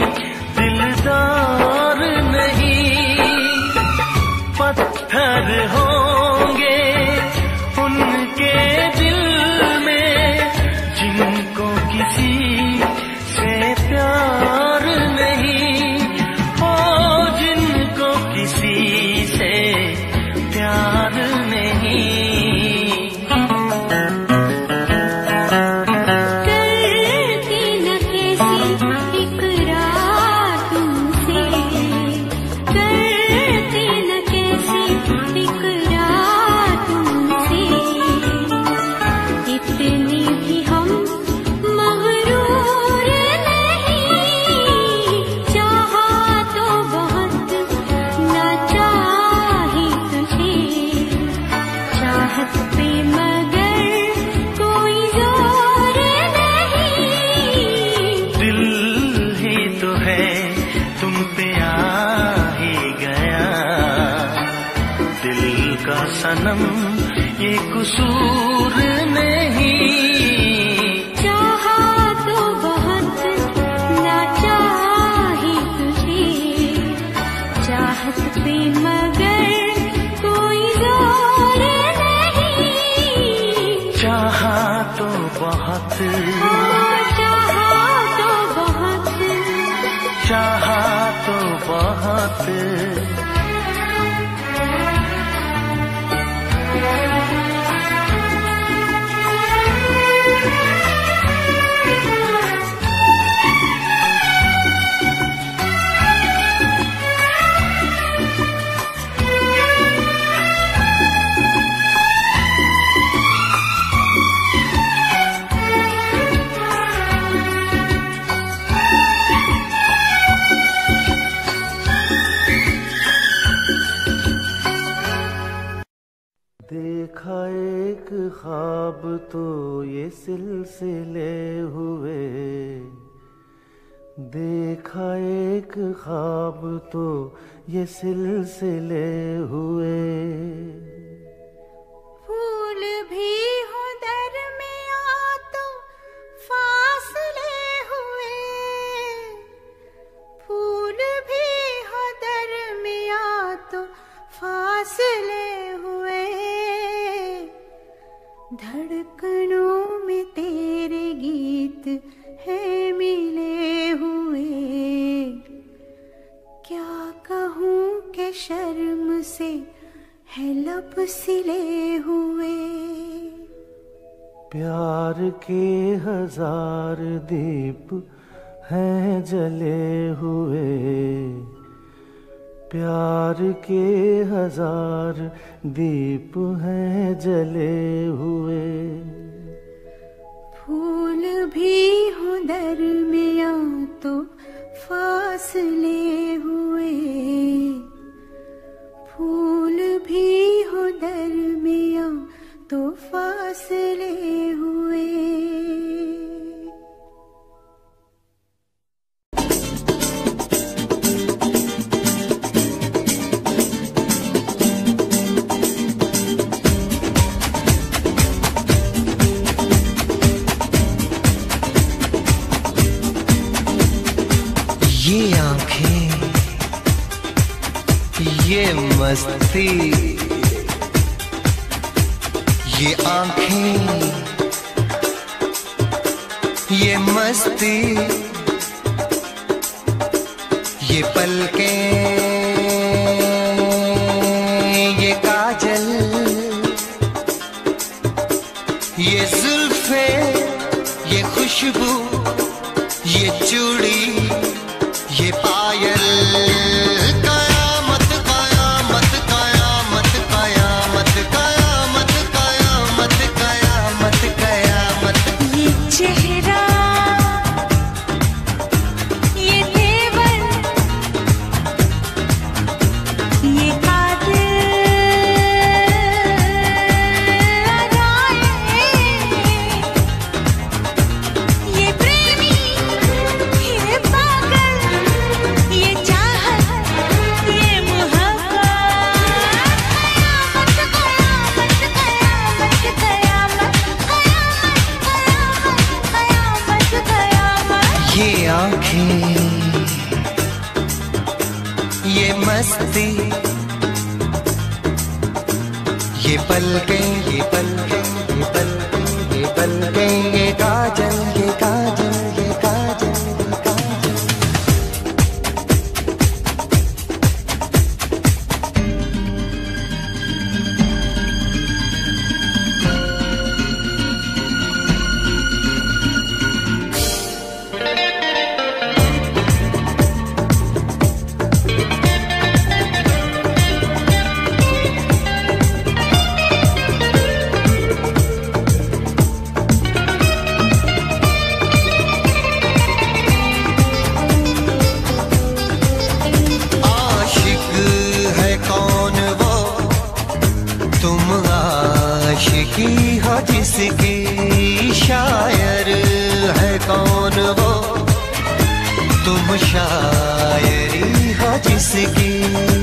दिलदार नहीं, पत्थर होंगे उनके दिल में जिनको किसी से प्यार नहीं, ओ जिनको किसी से प्यार नहीं। करती न कैसी पे मगर कोई जोर नहीं। दिल ही तो है तुम पे आ ही गया, दिल का सनम ये कसूर नहीं। चाहा तो बहुत ना चाही तुझे, चाहत पे मगर कोई जोर नहीं। चाहा तो बहुत, चाहा तो बहुत, चाहा तो बहुत। देखा एक ख्वाब तो ये सिलसिले हुए, देखा एक ख्वाब तो ये सिलसिले हुए। फूल भी हो दरमियां तो फासले हुए, फूल भी हो दरमियां तो फासले हुए। धड़कनों में तेरे गीत है मिले हुए, क्या कहूँ कि शर्म से है लब सिले हुए। प्यार के हजार दीप हैं जले हुए, प्यार के हजार दीप हैं जले हुए। फूल भी हो दरमियां तो फासले हुए, फूल भी हो दरमियां तो फासले हुए। ये आंखें, ये मस्ती, ये आंखें, ये मस्ती, ये पलकें, ये काजल, ये जुल्फे, ये खुशबू, ये चूड़ी, ये पायल। कयामत कयामत कयामत कयामत कयामत कयामत कयामत कयामत। ये चेहरा, ये तेवर, ये कातिल अदाएं, ये प्रेमी, ये पागल, ये चाहत, ये मोहब्बत। कयामत कयामत कयामत कयामत कयामत कयामत। ये आंखें, ये मस्ती, ये पलकें, ये पलकें, ये पलकें, ये पलकें, ये काजल, ये काजल, ये काजल, ये काजल। आशिकी हो जिसकी, शायर है कौन वो, तुम शायरी हो जिसकी।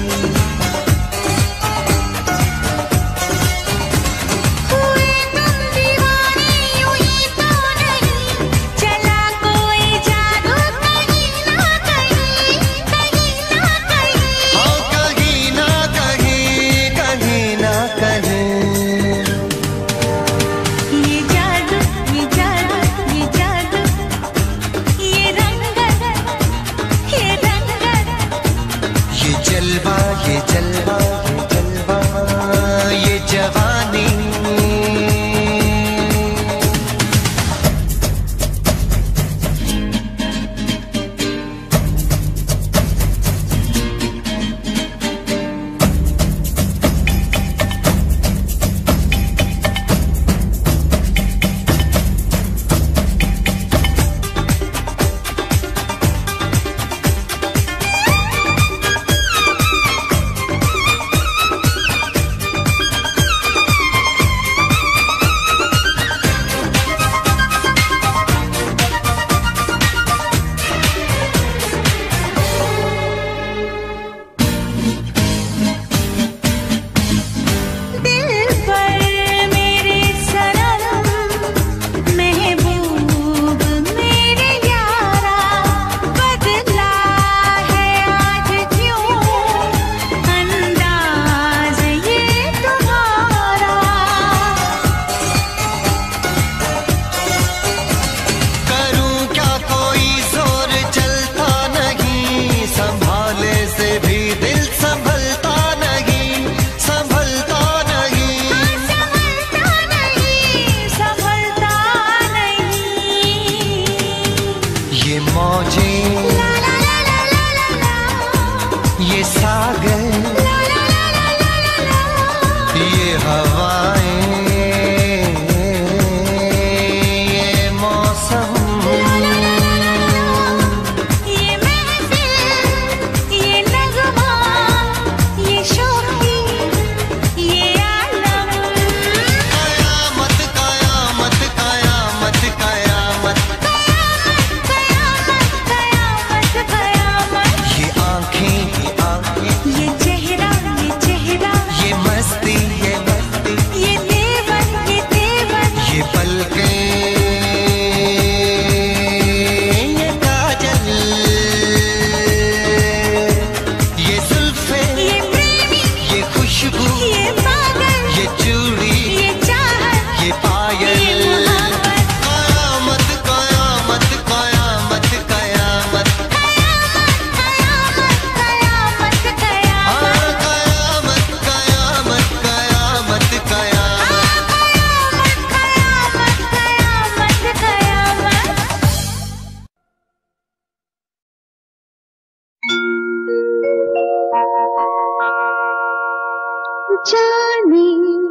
जाने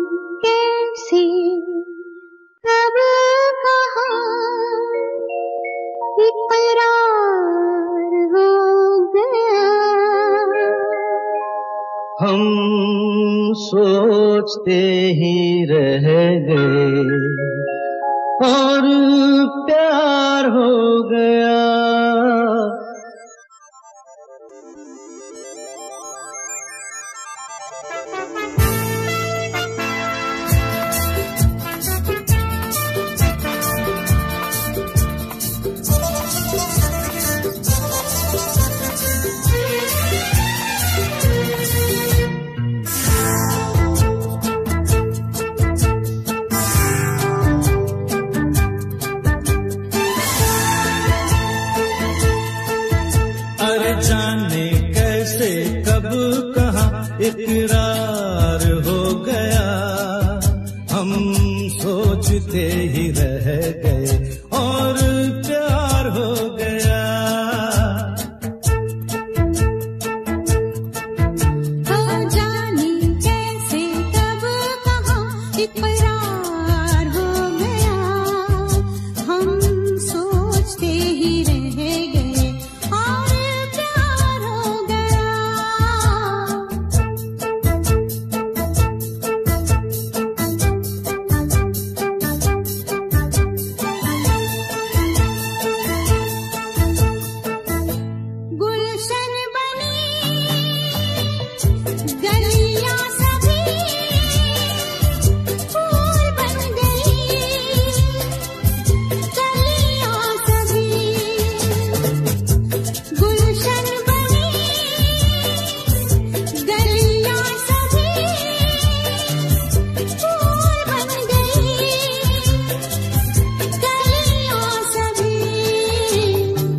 कैसे कब कहाँ इकरार हो गया, हम सोचते ही रह गए और प्यार हो गया। जाने कैसे कब कहाँ इकरार हो गया, हम सोचते ही रह गए और प्यार हो गया। हाँ जाने कैसे कब कहाँ इकरार हो गया, हम सोचते ही रह गए और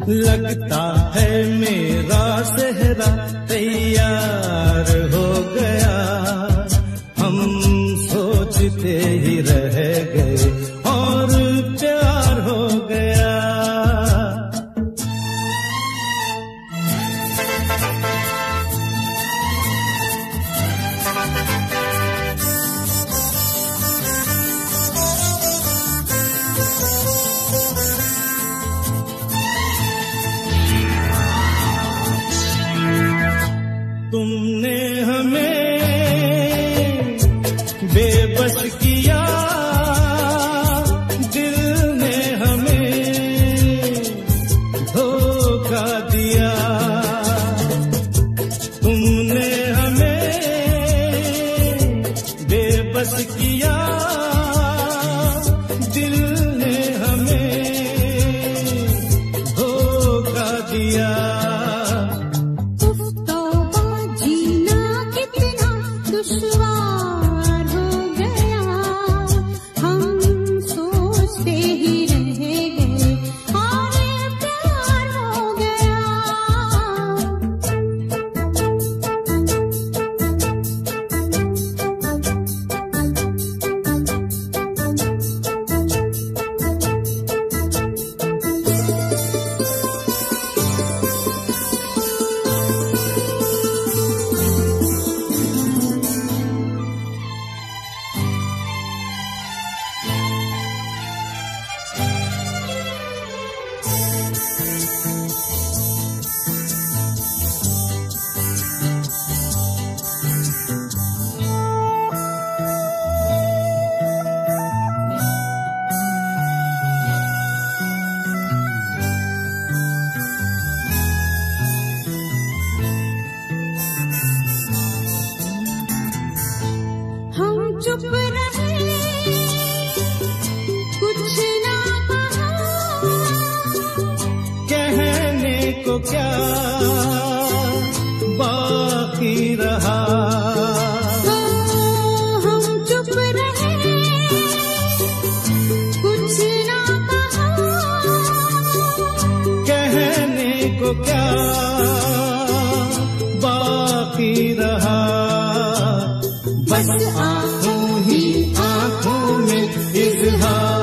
लगता है मेरा सेहरा तैयार हो गया, हम सोचते ही रह गए और प्यार हो गया। तुमने हमें बेबस किया, दिल ने हमें धोखा दिया। तुमने हमें बेबस किया, दिल ने हमें धोखा दिया। दुश्वार हो गया, हम सोचते ही रह गए और प्यार हो गया। हम चुप रहे, कुछ ना कहा, कहने को क्या बाकी रहा। हम चुप रहे, कुछ ना कहा, कहने को क्या बाकी रहा। बस आंखों ही आंखों में इज़हार